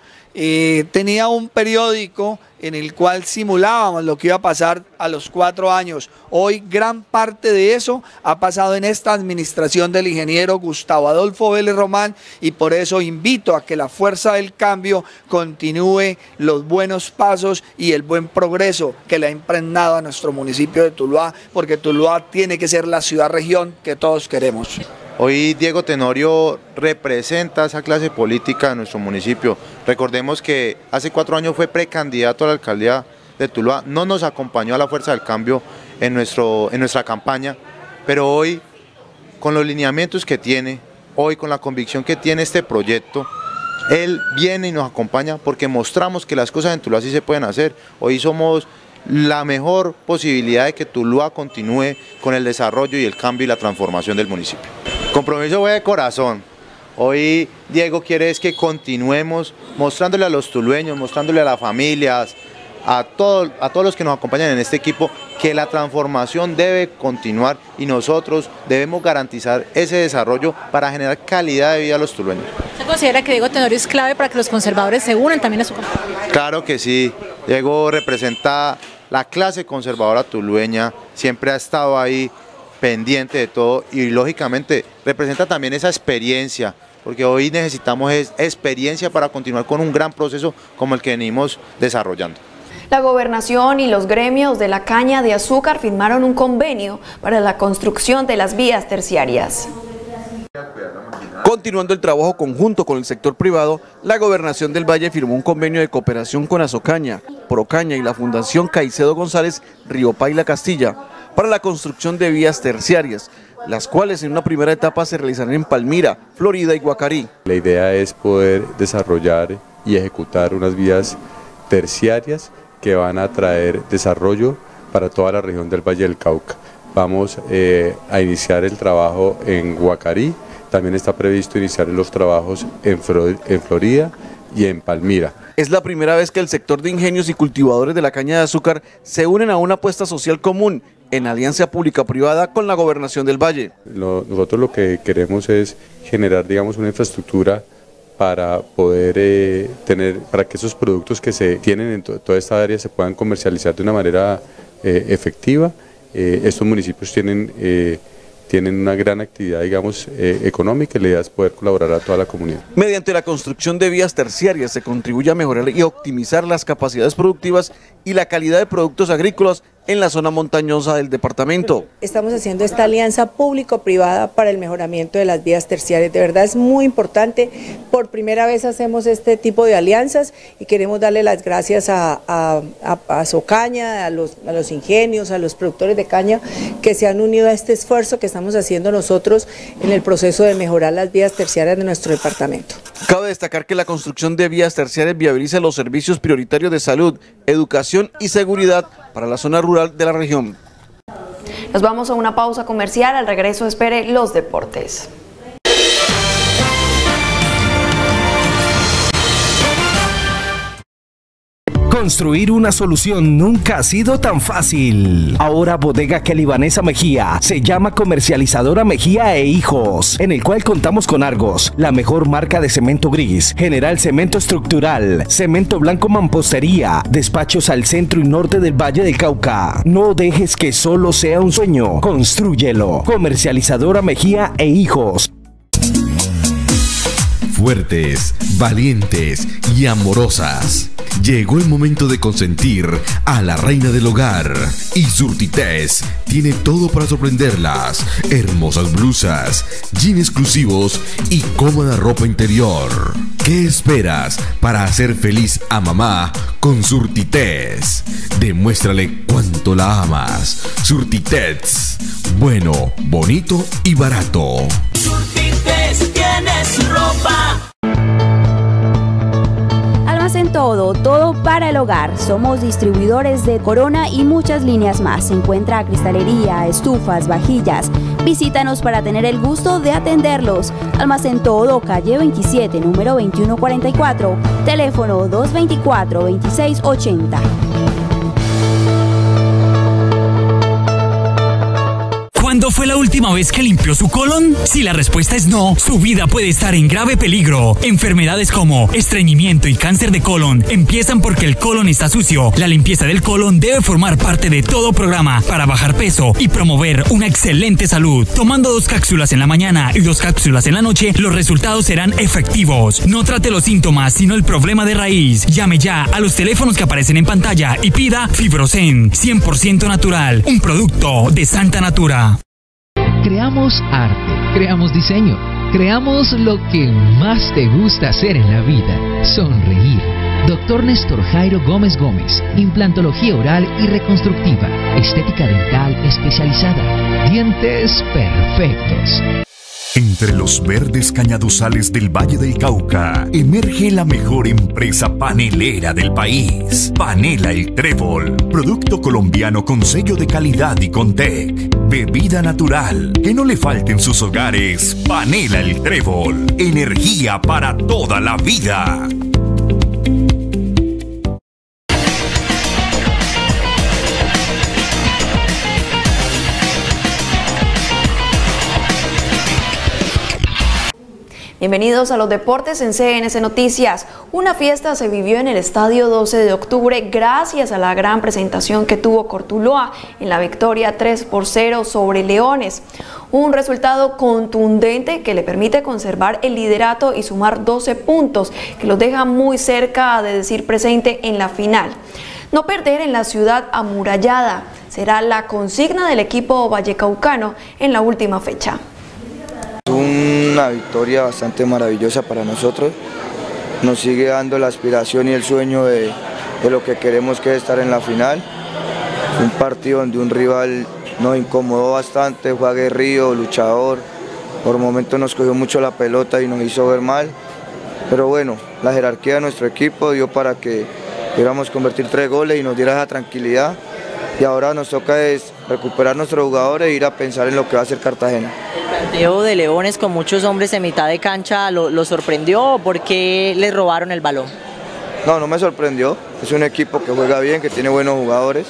tenía un periódico en el cual simulábamos lo que iba a pasar a los 4 años. Hoy gran parte de eso ha pasado en esta administración del ingeniero Gustavo Adolfo Vélez Román, y por eso invito a que la Fuerza del Cambio continúe los buenos pasos y el buen progreso que le ha impregnado a nuestro municipio de Tuluá, porque Tuluá tiene que ser la ciudad-región que todos queremos. Hoy Diego Tenorio representa esa clase política de nuestro municipio. Recordemos que hace 4 años fue precandidato a la alcaldía de Tuluá, no nos acompañó a la Fuerza del Cambio en nuestra campaña, pero hoy, con los lineamientos que tiene, hoy con la convicción que tiene este proyecto, él viene y nos acompaña porque mostramos que las cosas en Tuluá sí se pueden hacer. Hoy somos la mejor posibilidad de que Tuluá continúe con el desarrollo y el cambio y la transformación del municipio. Compromiso fue de corazón. Hoy Diego quiere es que continuemos mostrándole a los tulueños, mostrándole a las familias, a todos los que nos acompañan en este equipo, que la transformación debe continuar y nosotros debemos garantizar ese desarrollo para generar calidad de vida a los tulueños. ¿Usted considera que Diego Tenorio es clave para que los conservadores se unan también a su campaña? Claro que sí. Diego representa la clase conservadora tulueña, siempre ha estado ahí pendiente de todo, y lógicamente representa también esa experiencia, porque hoy necesitamos experiencia para continuar con un gran proceso como el que venimos desarrollando. La gobernación y los gremios de la caña de azúcar firmaron un convenio para la construcción de las vías terciarias. Continuando el trabajo conjunto con el sector privado, la Gobernación del Valle firmó un convenio de cooperación con Azocaña, Procaña y la Fundación Caicedo González Río Paila Castilla para la construcción de vías terciarias, las cuales en una primera etapa se realizarán en Palmira, Florida y Guacarí. La idea es poder desarrollar y ejecutar unas vías terciarias que van a traer desarrollo para toda la región del Valle del Cauca. Vamos a iniciar el trabajo en Guacarí, también está previsto iniciar los trabajos en Florida y en Palmira. Es la primera vez que el sector de ingenios y cultivadores de la caña de azúcar se unen a una apuesta social común en alianza pública-privada con la Gobernación del Valle. Nosotros lo que queremos es generar, digamos, una infraestructura para poder para que esos productos que se tienen en toda esta área se puedan comercializar de una manera efectiva. Estos municipios tienen una gran actividad, digamos, económica, y la idea es poder colaborar a toda la comunidad. Mediante la construcción de vías terciarias se contribuye a mejorar y optimizar las capacidades productivas y la calidad de productos agrícolas en la zona montañosa del departamento. Estamos haciendo esta alianza público-privada para el mejoramiento de las vías terciarias. De verdad es muy importante. Por primera vez hacemos este tipo de alianzas y queremos darle las gracias a Socaña, a los ingenios, a los productores de caña que se han unido a este esfuerzo que estamos haciendo nosotros en el proceso de mejorar las vías terciarias de nuestro departamento. Cabe destacar que la construcción de vías terciarias viabiliza los servicios prioritarios de salud, educación y seguridad para la zona rural de la región. Nos vamos a una pausa comercial, al regreso espere los deportes. Construir una solución nunca ha sido tan fácil. Ahora Bodega Kelly Vanessa Mejía se llama Comercializadora Mejía e Hijos, en el cual contamos con Argos, la mejor marca de cemento gris, General Cemento Estructural, Cemento Blanco Mampostería, despachos al centro y norte del Valle del Cauca. No dejes que solo sea un sueño, constrúyelo. Comercializadora Mejía e Hijos. Fuertes, valientes y amorosas. Llegó el momento de consentir a la reina del hogar. Y Surtités tiene todo para sorprenderlas. Hermosas blusas, jeans exclusivos y cómoda ropa interior. ¿Qué esperas para hacer feliz a mamá con Surtités? Demuéstrale cuánto la amas. Surtités. Bueno, bonito y barato. Surtités tiene su ropa. Almacén todo para el hogar. Somos distribuidores de Corona y muchas líneas más. Se encuentra cristalería, estufas, vajillas. Visítanos para tener el gusto de atenderlos. Almacén Todo, calle 27, número 2144. Teléfono 224-2680. ¿Cuándo fue la última vez que limpió su colon? Si la respuesta es no, su vida puede estar en grave peligro. Enfermedades como estreñimiento y cáncer de colon empiezan porque el colon está sucio. La limpieza del colon debe formar parte de todo programa para bajar peso y promover una excelente salud. Tomando 2 cápsulas en la mañana y 2 cápsulas en la noche, los resultados serán efectivos. No trate los síntomas, sino el problema de raíz. Llame ya a los teléfonos que aparecen en pantalla y pida Fibrosen, 100% natural, un producto de Santa Natura. Creamos arte, creamos diseño, creamos lo que más te gusta hacer en la vida, sonreír. Dr. Néstor Jairo Gómez Gómez, implantología oral y reconstructiva, estética dental especializada, dientes perfectos. Entre los verdes cañaduzales del Valle del Cauca, emerge la mejor empresa panelera del país. Panela El Trébol, producto colombiano con sello de calidad y Contec. Bebida natural, que no le falte en sus hogares. Panela El Trébol, energía para toda la vida. Bienvenidos a los deportes en CNC Noticias. Una fiesta se vivió en el Estadio 12 de Octubre gracias a la gran presentación que tuvo Cortuluá en la victoria 3-0 sobre Leones. Un resultado contundente que le permite conservar el liderato y sumar 12 puntos, que los deja muy cerca de decir presente en la final. No perder en la ciudad amurallada será la consigna del equipo vallecaucano en la última fecha. Una victoria bastante maravillosa para nosotros, nos sigue dando la aspiración y el sueño de lo que queremos, que es estar en la final. Un partido donde un rival nos incomodó bastante, fue aguerrido, luchador, por momentos nos cogió mucho la pelota y nos hizo ver mal, pero bueno, la jerarquía de nuestro equipo dio para que pudiéramos convertir 3 goles y nos diera esa tranquilidad, y ahora nos toca es recuperar nuestros jugadores e ir a pensar en lo que va a hacer Cartagena. ¿El planteo de Leones con muchos hombres en mitad de cancha lo sorprendió o por qué les robaron el balón? No, no me sorprendió, es un equipo que juega bien, que tiene buenos jugadores.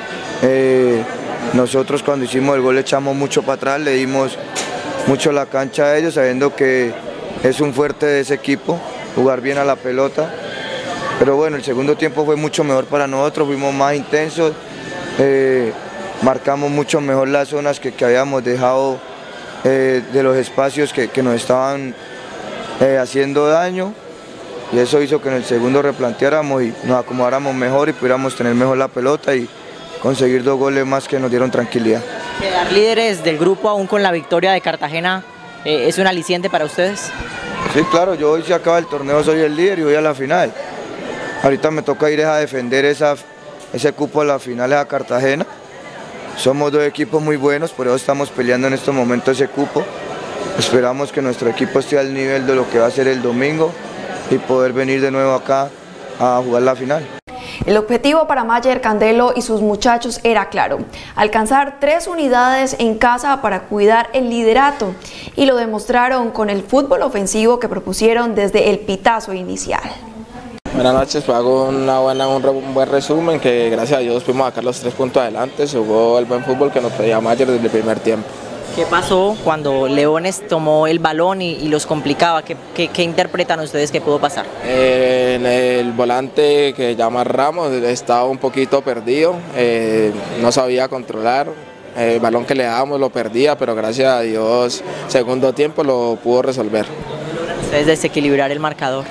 Nosotros cuando hicimos el gol le echamos mucho para atrás, le dimos mucho la cancha a ellos, sabiendo que es un fuerte de ese equipo, jugar bien a la pelota. Pero bueno, el segundo tiempo fue mucho mejor para nosotros, fuimos más intensos, marcamos mucho mejor las zonas que habíamos dejado de los espacios que nos estaban haciendo daño, y eso hizo que en el segundo replanteáramos y nos acomodáramos mejor y pudiéramos tener mejor la pelota y conseguir 2 goles más que nos dieron tranquilidad. ¿Quedar líderes del grupo aún con la victoria de Cartagena es un aliciente para ustedes? Sí, claro, yo hoy se acaba el torneo, soy el líder y voy a la final. Ahorita me toca ir a defender ese cupo a la final a Cartagena. Somos 2 equipos muy buenos, por eso estamos peleando en estos momentos ese cupo. Esperamos que nuestro equipo esté al nivel de lo que va a ser el domingo y poder venir de nuevo acá a jugar la final. El objetivo para Mayer Candelo y sus muchachos era claro: alcanzar 3 unidades en casa para cuidar el liderato, y lo demostraron con el fútbol ofensivo que propusieron desde el pitazo inicial. Buenas noches, pues hago un buen resumen, que gracias a Dios pudimos sacar los 3 puntos adelante. Se jugó el buen fútbol que nos pedía Mayer desde el primer tiempo. ¿Qué pasó cuando Leones tomó el balón y los complicaba? ¿Qué interpretan ustedes que pudo pasar? El volante que llama Ramos estaba un poquito perdido, no sabía controlar. El balón que le dábamos lo perdía, pero gracias a Dios, segundo tiempo lo pudo resolver. ¿Ustedes desequilibrar el marcador?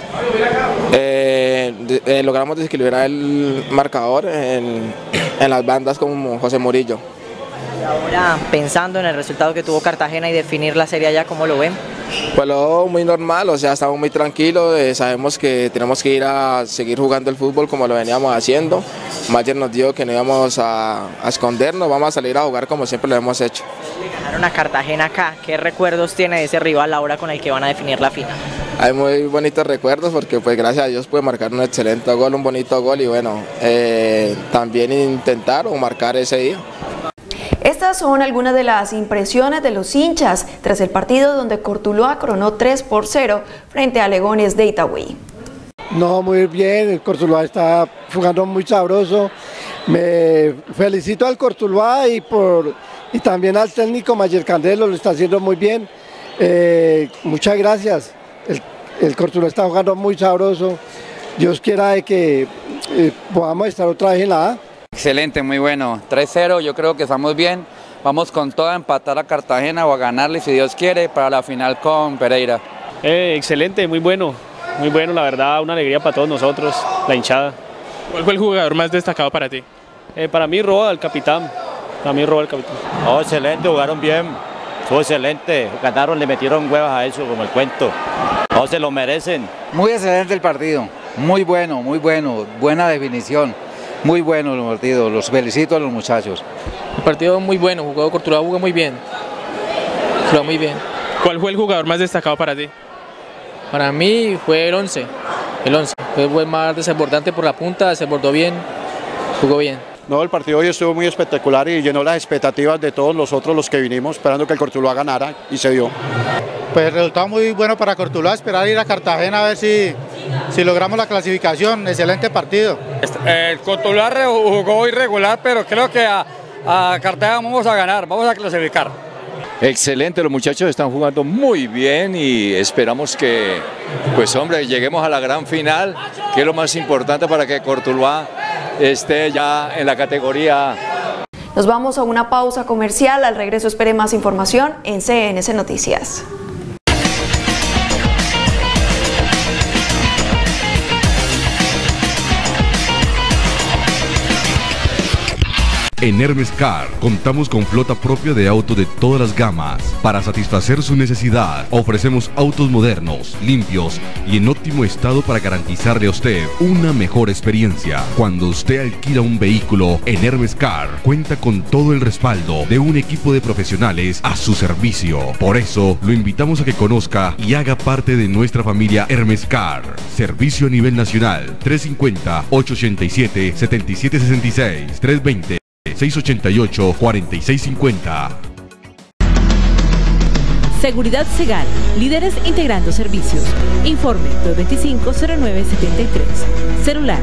Logramos desequilibrar el marcador en las bandas como José Murillo. Ahora, pensando en el resultado que tuvo Cartagena y definir la serie allá, ¿cómo lo ven? Pues lo muy normal, o sea, estamos muy tranquilos, sabemos que tenemos que ir a seguir jugando el fútbol como lo veníamos haciendo. Mayer nos dijo que no íbamos a escondernos, vamos a salir a jugar como siempre lo hemos hecho. Ganaron a Cartagena acá, ¿qué recuerdos tiene de ese rival ahora con el que van a definir la final? Hay muy bonitos recuerdos porque pues gracias a Dios pude marcar un excelente gol, un bonito gol y bueno, también intentar o marcar ese día. Estas son algunas de las impresiones de los hinchas tras el partido donde Cortuluá coronó 3-0 frente a Leones de Itagüí. No, muy bien, el Cortuluá está jugando muy sabroso. Me felicito al Cortuluá y también al técnico Mayer Candelo, lo está haciendo muy bien. Muchas gracias. El Cortuluá está jugando muy sabroso. Dios quiera de que podamos estar otra vez en la A. Excelente, muy bueno. 3-0, yo creo que estamos bien. Vamos con todo a empatar a Cartagena o a ganarle, si Dios quiere, para la final con Pereira. Excelente, muy bueno, la verdad, una alegría para todos nosotros, la hinchada. ¿Cuál fue el jugador más destacado para ti? Para mí, Roa, el capitán. Oh, excelente, jugaron bien. Fue excelente, ganaron, le metieron huevas a eso, como el cuento. Oh, se lo merecen. Muy excelente el partido, muy bueno, buena definición. Muy bueno el partido, los felicito a los muchachos. El partido muy bueno, jugó Cortuluá, jugó muy bien. ¿Cuál fue el jugador más destacado para ti? Para mí fue el 11. Fue el más desbordante por la punta, desbordó bien, jugó bien. No, el partido hoy estuvo muy espectacular y llenó las expectativas de todos los que vinimos esperando que el Cortuluá ganara y se dio. Pues el resultado muy bueno para Cortuluá, esperar ir a Cartagena a ver si logramos la clasificación. Excelente partido. El Cortuluá jugó irregular, pero creo que a Cartagena vamos a ganar, vamos a clasificar. Excelente, los muchachos están jugando muy bien y esperamos que, pues hombre, lleguemos a la gran final, que es lo más importante para que Cortuluá esté ya en la categoría. Nos vamos a una pausa comercial, al regreso espere más información en CNC Noticias. En Hermes Car contamos con flota propia de autos de todas las gamas. Para satisfacer su necesidad, ofrecemos autos modernos, limpios y en óptimo estado para garantizarle a usted una mejor experiencia. Cuando usted alquila un vehículo en Hermes Car, cuenta con todo el respaldo de un equipo de profesionales a su servicio. Por eso, lo invitamos a que conozca y haga parte de nuestra familia Hermes Car. Servicio a nivel nacional, 350-887-7766, 320-688-4650. Seguridad Segal, líderes integrando servicios. Informe 225-0973. Celular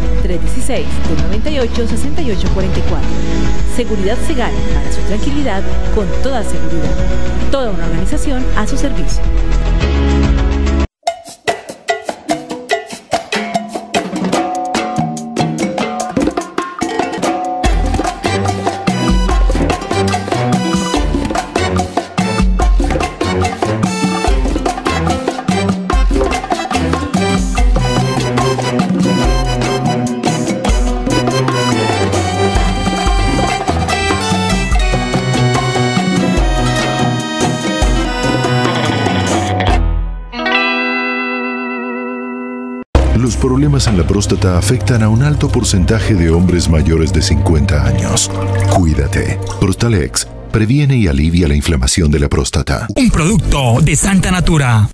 316-298-6844. Seguridad Segal, para su tranquilidad con toda seguridad. Toda una organización a su servicio. problemas en la próstata afectan a un alto porcentaje de hombres mayores de 50 años. Cuídate. Prostalex previene y alivia la inflamación de la próstata. Un producto de Santa Natura.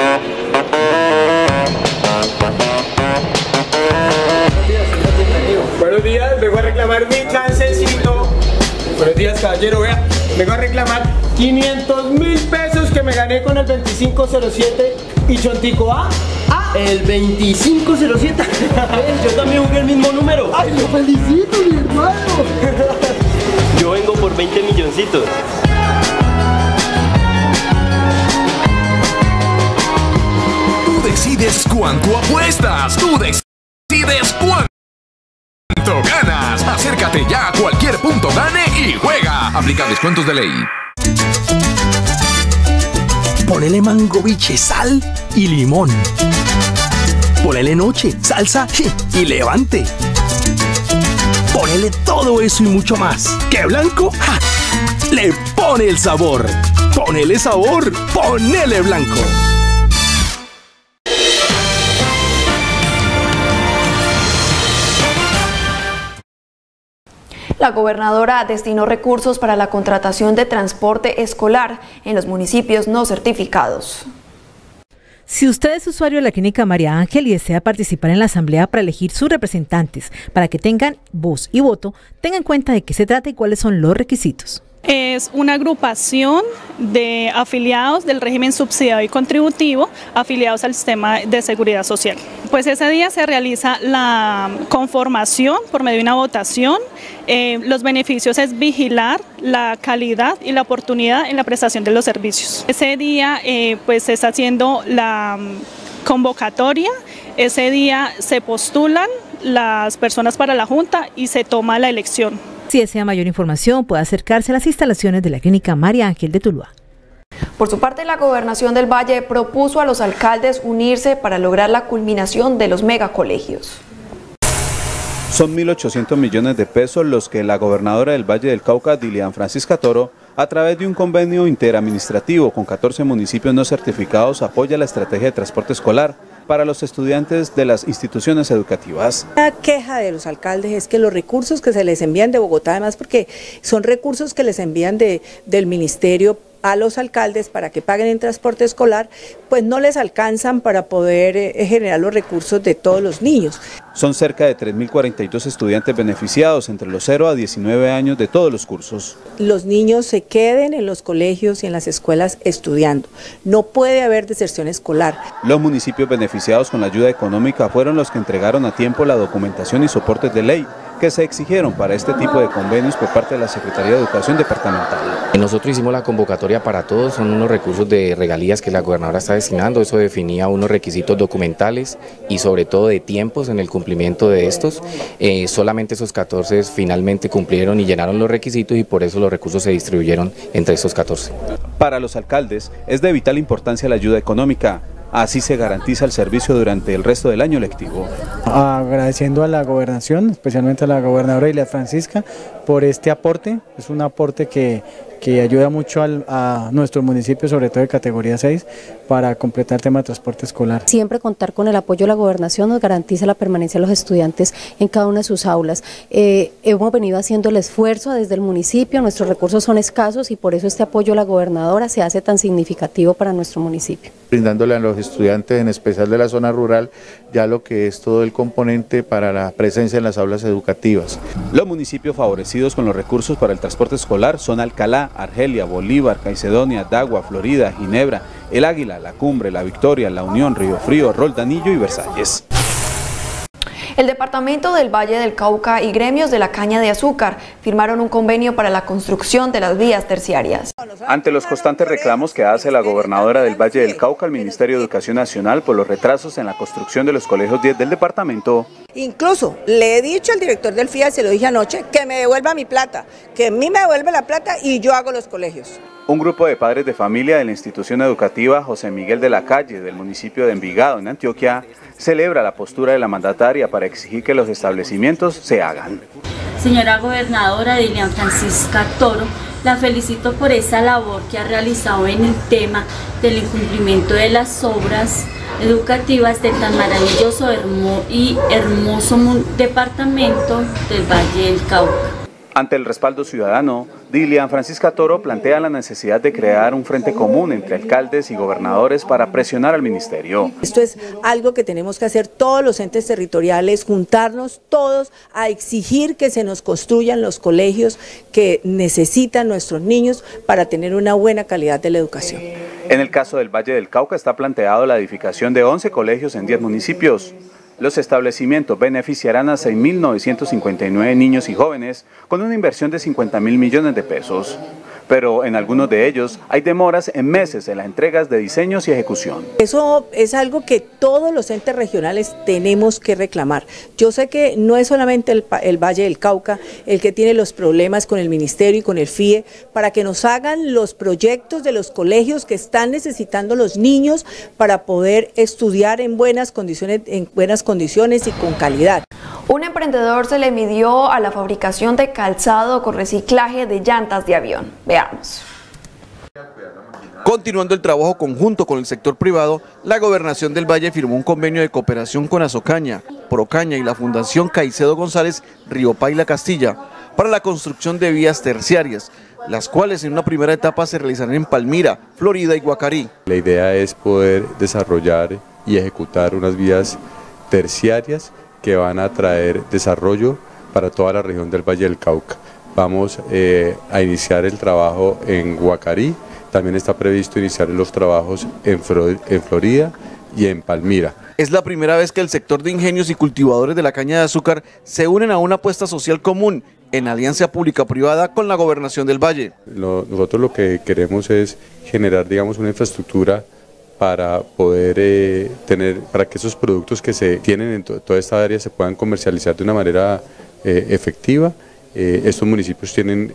Buenos días, vengo a reclamar mi chancecito. Buenos días, caballero, vea. Vengo a reclamar 500.000 pesos que me gané con el 2507 y Chontico A. El 2507. Yo también jugué el mismo número. ¡Ay, lo felicito, mi hermano! Yo vengo por 20 milloncitos. Tú decides cuánto apuestas. Tú decides cuánto ganas. Acércate ya a cualquier punto gane y juega. Aplica descuentos de ley. Ponele mangoviche, sal y limón. Ponele noche, salsa y levante. Ponele todo eso y mucho más. ¿Qué Blanco? ¡Ja! Le pone el sabor. Ponele sabor, ponele Blanco. La gobernadora destinó recursos para la contratación de transporte escolar en los municipios no certificados. Si usted es usuario de la Clínica María Ángel y desea participar en la asamblea para elegir sus representantes para que tengan voz y voto, tenga en cuenta de qué se trata y cuáles son los requisitos. Es una agrupación de afiliados del régimen subsidiado y contributivo, afiliados al sistema de seguridad social. Pues ese día se realiza la conformación por medio de una votación. Los beneficios es vigilar la calidad y la oportunidad en la prestación de los servicios. Ese día pues se está haciendo la convocatoria, ese día se postulan las personas para la Junta y se toma la elección. Si desea mayor información, puede acercarse a las instalaciones de la Clínica María Ángel de Tuluá. Por su parte, la Gobernación del Valle propuso a los alcaldes unirse para lograr la culminación de los megacolegios. Son 1.800 millones de pesos los que la gobernadora del Valle del Cauca, Dilian Francisca Toro, a través de un convenio interadministrativo con 14 municipios no certificados, apoya la estrategia de transporte escolar para los estudiantes de las instituciones educativas. La queja de los alcaldes es que los recursos que se les envían de Bogotá, además porque son recursos que les envían del ministerio a los alcaldes para que paguen en transporte escolar, pues no les alcanzan para poder generar los recursos de todos los niños. Son cerca de 3.042 estudiantes beneficiados entre los 0 a 19 años de todos los cursos. Los niños se queden en los colegios y en las escuelas estudiando. No puede haber deserción escolar. Los municipios beneficiados con la ayuda económica fueron los que entregaron a tiempo la documentación y soportes de ley que se exigieron para este tipo de convenios por parte de la Secretaría de Educación Departamental. Nosotros hicimos la convocatoria para todos, son unos recursos de regalías que la gobernadora está destinando, eso definía unos requisitos documentales y sobre todo de tiempos en el cumplimiento de estos. Solamente esos 14 finalmente cumplieron y llenaron los requisitos y por eso los recursos se distribuyeron entre esos 14. Para los alcaldes es de vital importancia la ayuda económica. Así se garantiza el servicio durante el resto del año lectivo. Agradeciendo a la gobernación, especialmente a la gobernadora Dilian Francisca, por este aporte. Es un aporte que ayuda mucho a nuestro municipio, sobre todo de categoría 6, para completar el tema de transporte escolar. Siempre contar con el apoyo de la gobernación nos garantiza la permanencia de los estudiantes en cada una de sus aulas. Hemos venido haciendo el esfuerzo desde el municipio, nuestros recursos son escasos y por eso este apoyo a la gobernadora se hace tan significativo para nuestro municipio. Brindándole a los estudiantes, en especial de la zona rural, ya lo que es todo el componente para la presencia en las aulas educativas. Los municipios favorecidos con los recursos para el transporte escolar son Alcalá, Argelia, Bolívar, Caicedonia, Dagua, Florida, Ginebra, El Águila, La Cumbre, La Victoria, La Unión, Río Frío, Roldanillo y Versalles. El Departamento del Valle del Cauca y gremios de la caña de azúcar firmaron un convenio para la construcción de las vías terciarias. Ante los constantes reclamos que hace la gobernadora del Valle del Cauca al Ministerio de Educación Nacional por los retrasos en la construcción de los colegios 10 del departamento. Incluso le he dicho al director del FIA, se lo dije anoche, que me devuelva mi plata, que a mí me devuelve la plata y yo hago los colegios. Un grupo de padres de familia de la institución educativa José Miguel de la Calle del municipio de Envigado, en Antioquia, celebra la postura de la mandataria para exigir que los establecimientos se hagan. Señora gobernadora Dilian Francisca Toro, la felicito por esa labor que ha realizado en el tema del incumplimiento de las obras educativas de tan maravilloso y hermoso departamento del Valle del Cauca. Ante el respaldo ciudadano, Dilian Francisca Toro plantea la necesidad de crear un frente común entre alcaldes y gobernadores para presionar al ministerio. Esto es algo que tenemos que hacer todos los entes territoriales, juntarnos todos a exigir que se nos construyan los colegios que necesitan nuestros niños para tener una buena calidad de la educación. En el caso del Valle del Cauca está planteado la edificación de 11 colegios en 10 municipios. Los establecimientos beneficiarán a 6.959 niños y jóvenes con una inversión de 50.000 millones de pesos. Pero en algunos de ellos hay demoras en meses en las entregas de diseños y ejecución. Eso es algo que todos los entes regionales tenemos que reclamar. Yo sé que no es solamente el Valle del Cauca el que tiene los problemas con el ministerio y con el FIE para que nos hagan los proyectos de los colegios que están necesitando los niños para poder estudiar en buenas condiciones y con calidad. Un emprendedor se le midió a la fabricación de calzado con reciclaje de llantas de avión. Veamos. Continuando el trabajo conjunto con el sector privado, la Gobernación del Valle firmó un convenio de cooperación con Azocaña, Procaña y la Fundación Caicedo González Río Paila Castilla para la construcción de vías terciarias, las cuales en una primera etapa se realizarán en Palmira, Florida y Guacarí. La idea es poder desarrollar y ejecutar unas vías terciarias que van a traer desarrollo para toda la región del Valle del Cauca. Vamos a iniciar el trabajo en Guacarí, también está previsto iniciar los trabajos en Florida y en Palmira. Es la primera vez que el sector de ingenios y cultivadores de la caña de azúcar se unen a una apuesta social común en alianza pública-privada con la Gobernación del Valle. Nosotros lo que queremos es generar, digamos, una infraestructura para poder para que esos productos que se tienen en toda esta área se puedan comercializar de una manera efectiva. Estos municipios tienen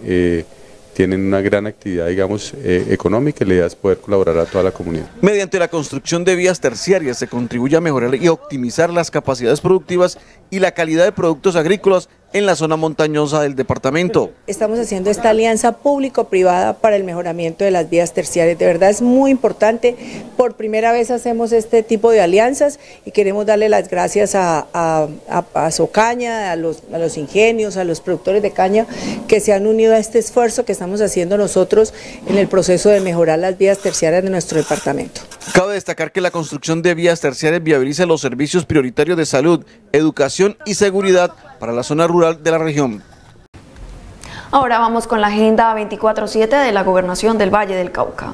una gran actividad, digamos, económica y la idea es poder colaborar a toda la comunidad. Mediante la construcción de vías terciarias se contribuye a mejorar y optimizar las capacidades productivas y la calidad de productos agrícolas en la zona montañosa del departamento. Estamos haciendo esta alianza público-privada para el mejoramiento de las vías terciarias. De verdad es muy importante. Por primera vez hacemos este tipo de alianzas y queremos darle las gracias a Socaña, a los ingenios, a los productores de caña que se han unido a este esfuerzo que estamos haciendo nosotros en el proceso de mejorar las vías terciarias de nuestro departamento. Cabe destacar que la construcción de vías terciarias viabiliza los servicios prioritarios de salud, educación y seguridad para la zona rural de la región. Ahora vamos con la agenda 24/7 de la Gobernación del Valle del Cauca.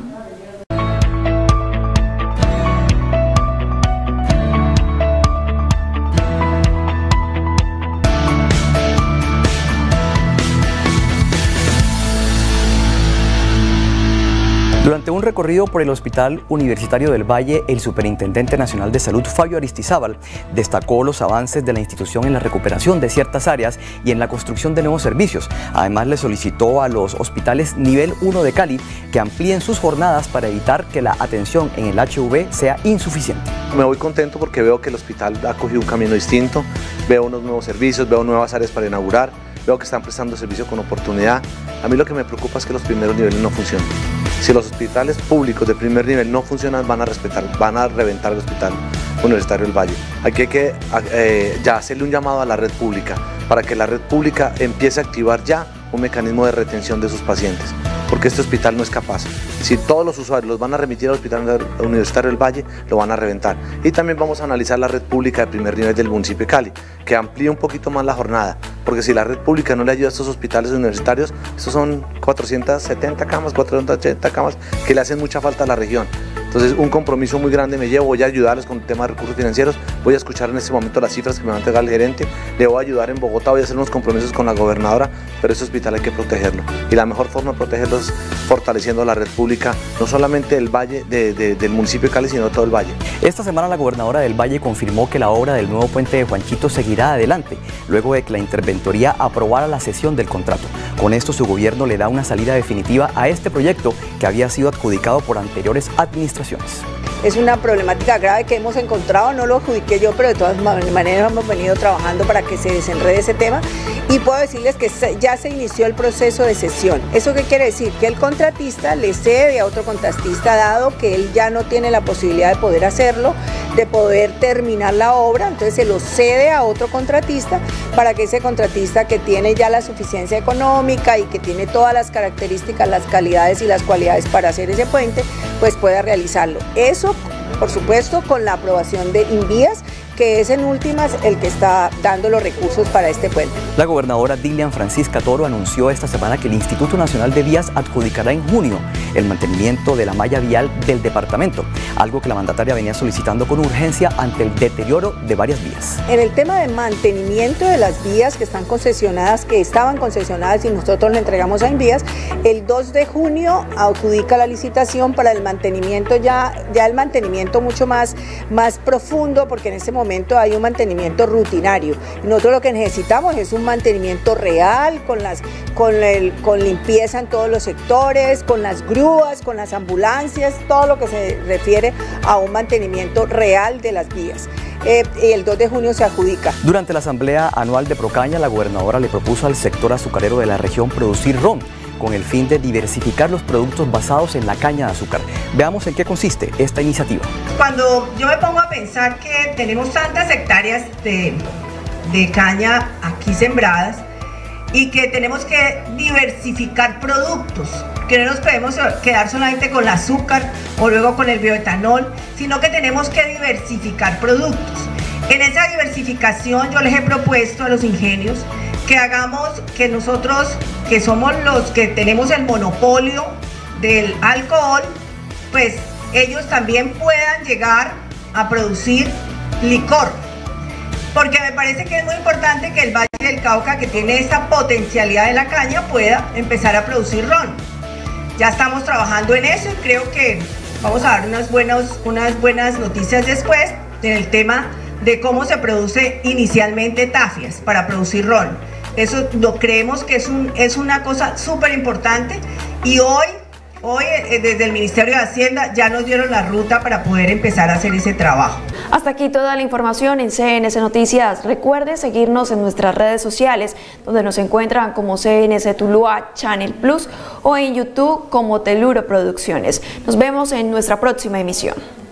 Durante un recorrido por el Hospital Universitario del Valle, el Superintendente Nacional de Salud, Fabio Aristizábal, destacó los avances de la institución en la recuperación de ciertas áreas y en la construcción de nuevos servicios. Además, le solicitó a los hospitales nivel 1 de Cali que amplíen sus jornadas para evitar que la atención en el HV sea insuficiente. Me voy contento porque veo que el hospital ha cogido un camino distinto, veo unos nuevos servicios, veo nuevas áreas para inaugurar, veo que están prestando servicio con oportunidad. A mí lo que me preocupa es que los primeros niveles no funcionen. Si los hospitales públicos de primer nivel no funcionan, van a reventar el Hospital Universitario del Valle. Aquí hay que ya hacerle un llamado a la red pública para que la red pública empiece a activar ya un mecanismo de retención de sus pacientes, porque este hospital no es capaz. Si todos los usuarios los van a remitir al Hospital Universitario del Valle, lo van a reventar. Y también vamos a analizar la red pública de primer nivel del municipio de Cali, que amplíe un poquito más la jornada, porque si la red pública no le ayuda a estos hospitales universitarios, estos son 470 camas, 480 camas que le hacen mucha falta a la región. Entonces, un compromiso muy grande me llevo, voy a ayudarles con el tema de recursos financieros, voy a escuchar en este momento las cifras que me va a entregar el gerente, le voy a ayudar en Bogotá, voy a hacer unos compromisos con la gobernadora, pero este hospital hay que protegerlo. Y la mejor forma de protegerlo es fortaleciendo la red pública, no solamente del Valle, del municipio de Cali, sino de todo el Valle. Esta semana la gobernadora del Valle confirmó que la obra del nuevo puente de Juanchito seguirá adelante, luego de que la interventoría aprobara la cesión del contrato. Con esto su gobierno le da una salida definitiva a este proyecto que había sido adjudicado por anteriores administraciones. es una problemática grave que hemos encontrado, no lo adjudiqué yo, pero de todas maneras hemos venido trabajando para que se desenrede ese tema y puedo decirles que ya se inició el proceso de cesión. ¿Eso qué quiere decir? Que el contratista le cede a otro contratista, dado que él ya no tiene la posibilidad de poder hacerlo, de poder terminar la obra, entonces se lo cede a otro contratista para que ese contratista que tiene ya la suficiencia económica y que tiene todas las características, las calidades y las cualidades para hacer ese puente, pues pueda realizarlo. Eso, por supuesto, con la aprobación de Invías, que es en últimas el que está dando los recursos para este puente. La gobernadora Dilian Francisca Toro anunció esta semana que el Instituto Nacional de Vías adjudicará en junio el mantenimiento de la malla vial del departamento, algo que la mandataria venía solicitando con urgencia ante el deterioro de varias vías. En el tema de mantenimiento de las vías que están concesionadas, que estaban concesionadas y nosotros le entregamos a Invías, el 2 de junio adjudica la licitación para el mantenimiento, ya el mantenimiento mucho más profundo, porque en este momento hay un mantenimiento rutinario. Nosotros lo que necesitamos es un mantenimiento real, con limpieza en todos los sectores, con las grúas, con las ambulancias, todo lo que se refiere a un mantenimiento real de las vías. Y el 2 de junio se adjudica. Durante la asamblea anual de Procaña, la gobernadora le propuso al sector azucarero de la región producir ron, con el fin de diversificar los productos basados en la caña de azúcar. Veamos en qué consiste esta iniciativa. Cuando yo me pongo a pensar que tenemos tantas hectáreas de caña aquí sembradas y que tenemos que diversificar productos, que no nos podemos quedar solamente con el azúcar o luego con el bioetanol, sino que tenemos que diversificar productos. En esa diversificación yo les he propuesto a los ingenios que hagamos, que nosotros, que somos los que tenemos el monopolio del alcohol, pues ellos también puedan llegar a producir licor. Porque me parece que es muy importante que el Valle del Cauca, que tiene esta potencialidad de la caña, pueda empezar a producir ron. Ya estamos trabajando en eso y creo que vamos a dar unas buenas noticias después en el tema de cómo se produce inicialmente tafias para producir ron. Eso lo creemos que es una cosa súper importante y hoy desde el Ministerio de Hacienda ya nos dieron la ruta para poder empezar a hacer ese trabajo. Hasta aquí toda la información en CNC Noticias. Recuerde seguirnos en nuestras redes sociales, donde nos encuentran como CNC Tuluá Channel Plus o en YouTube como Teluro Producciones. Nos vemos en nuestra próxima emisión.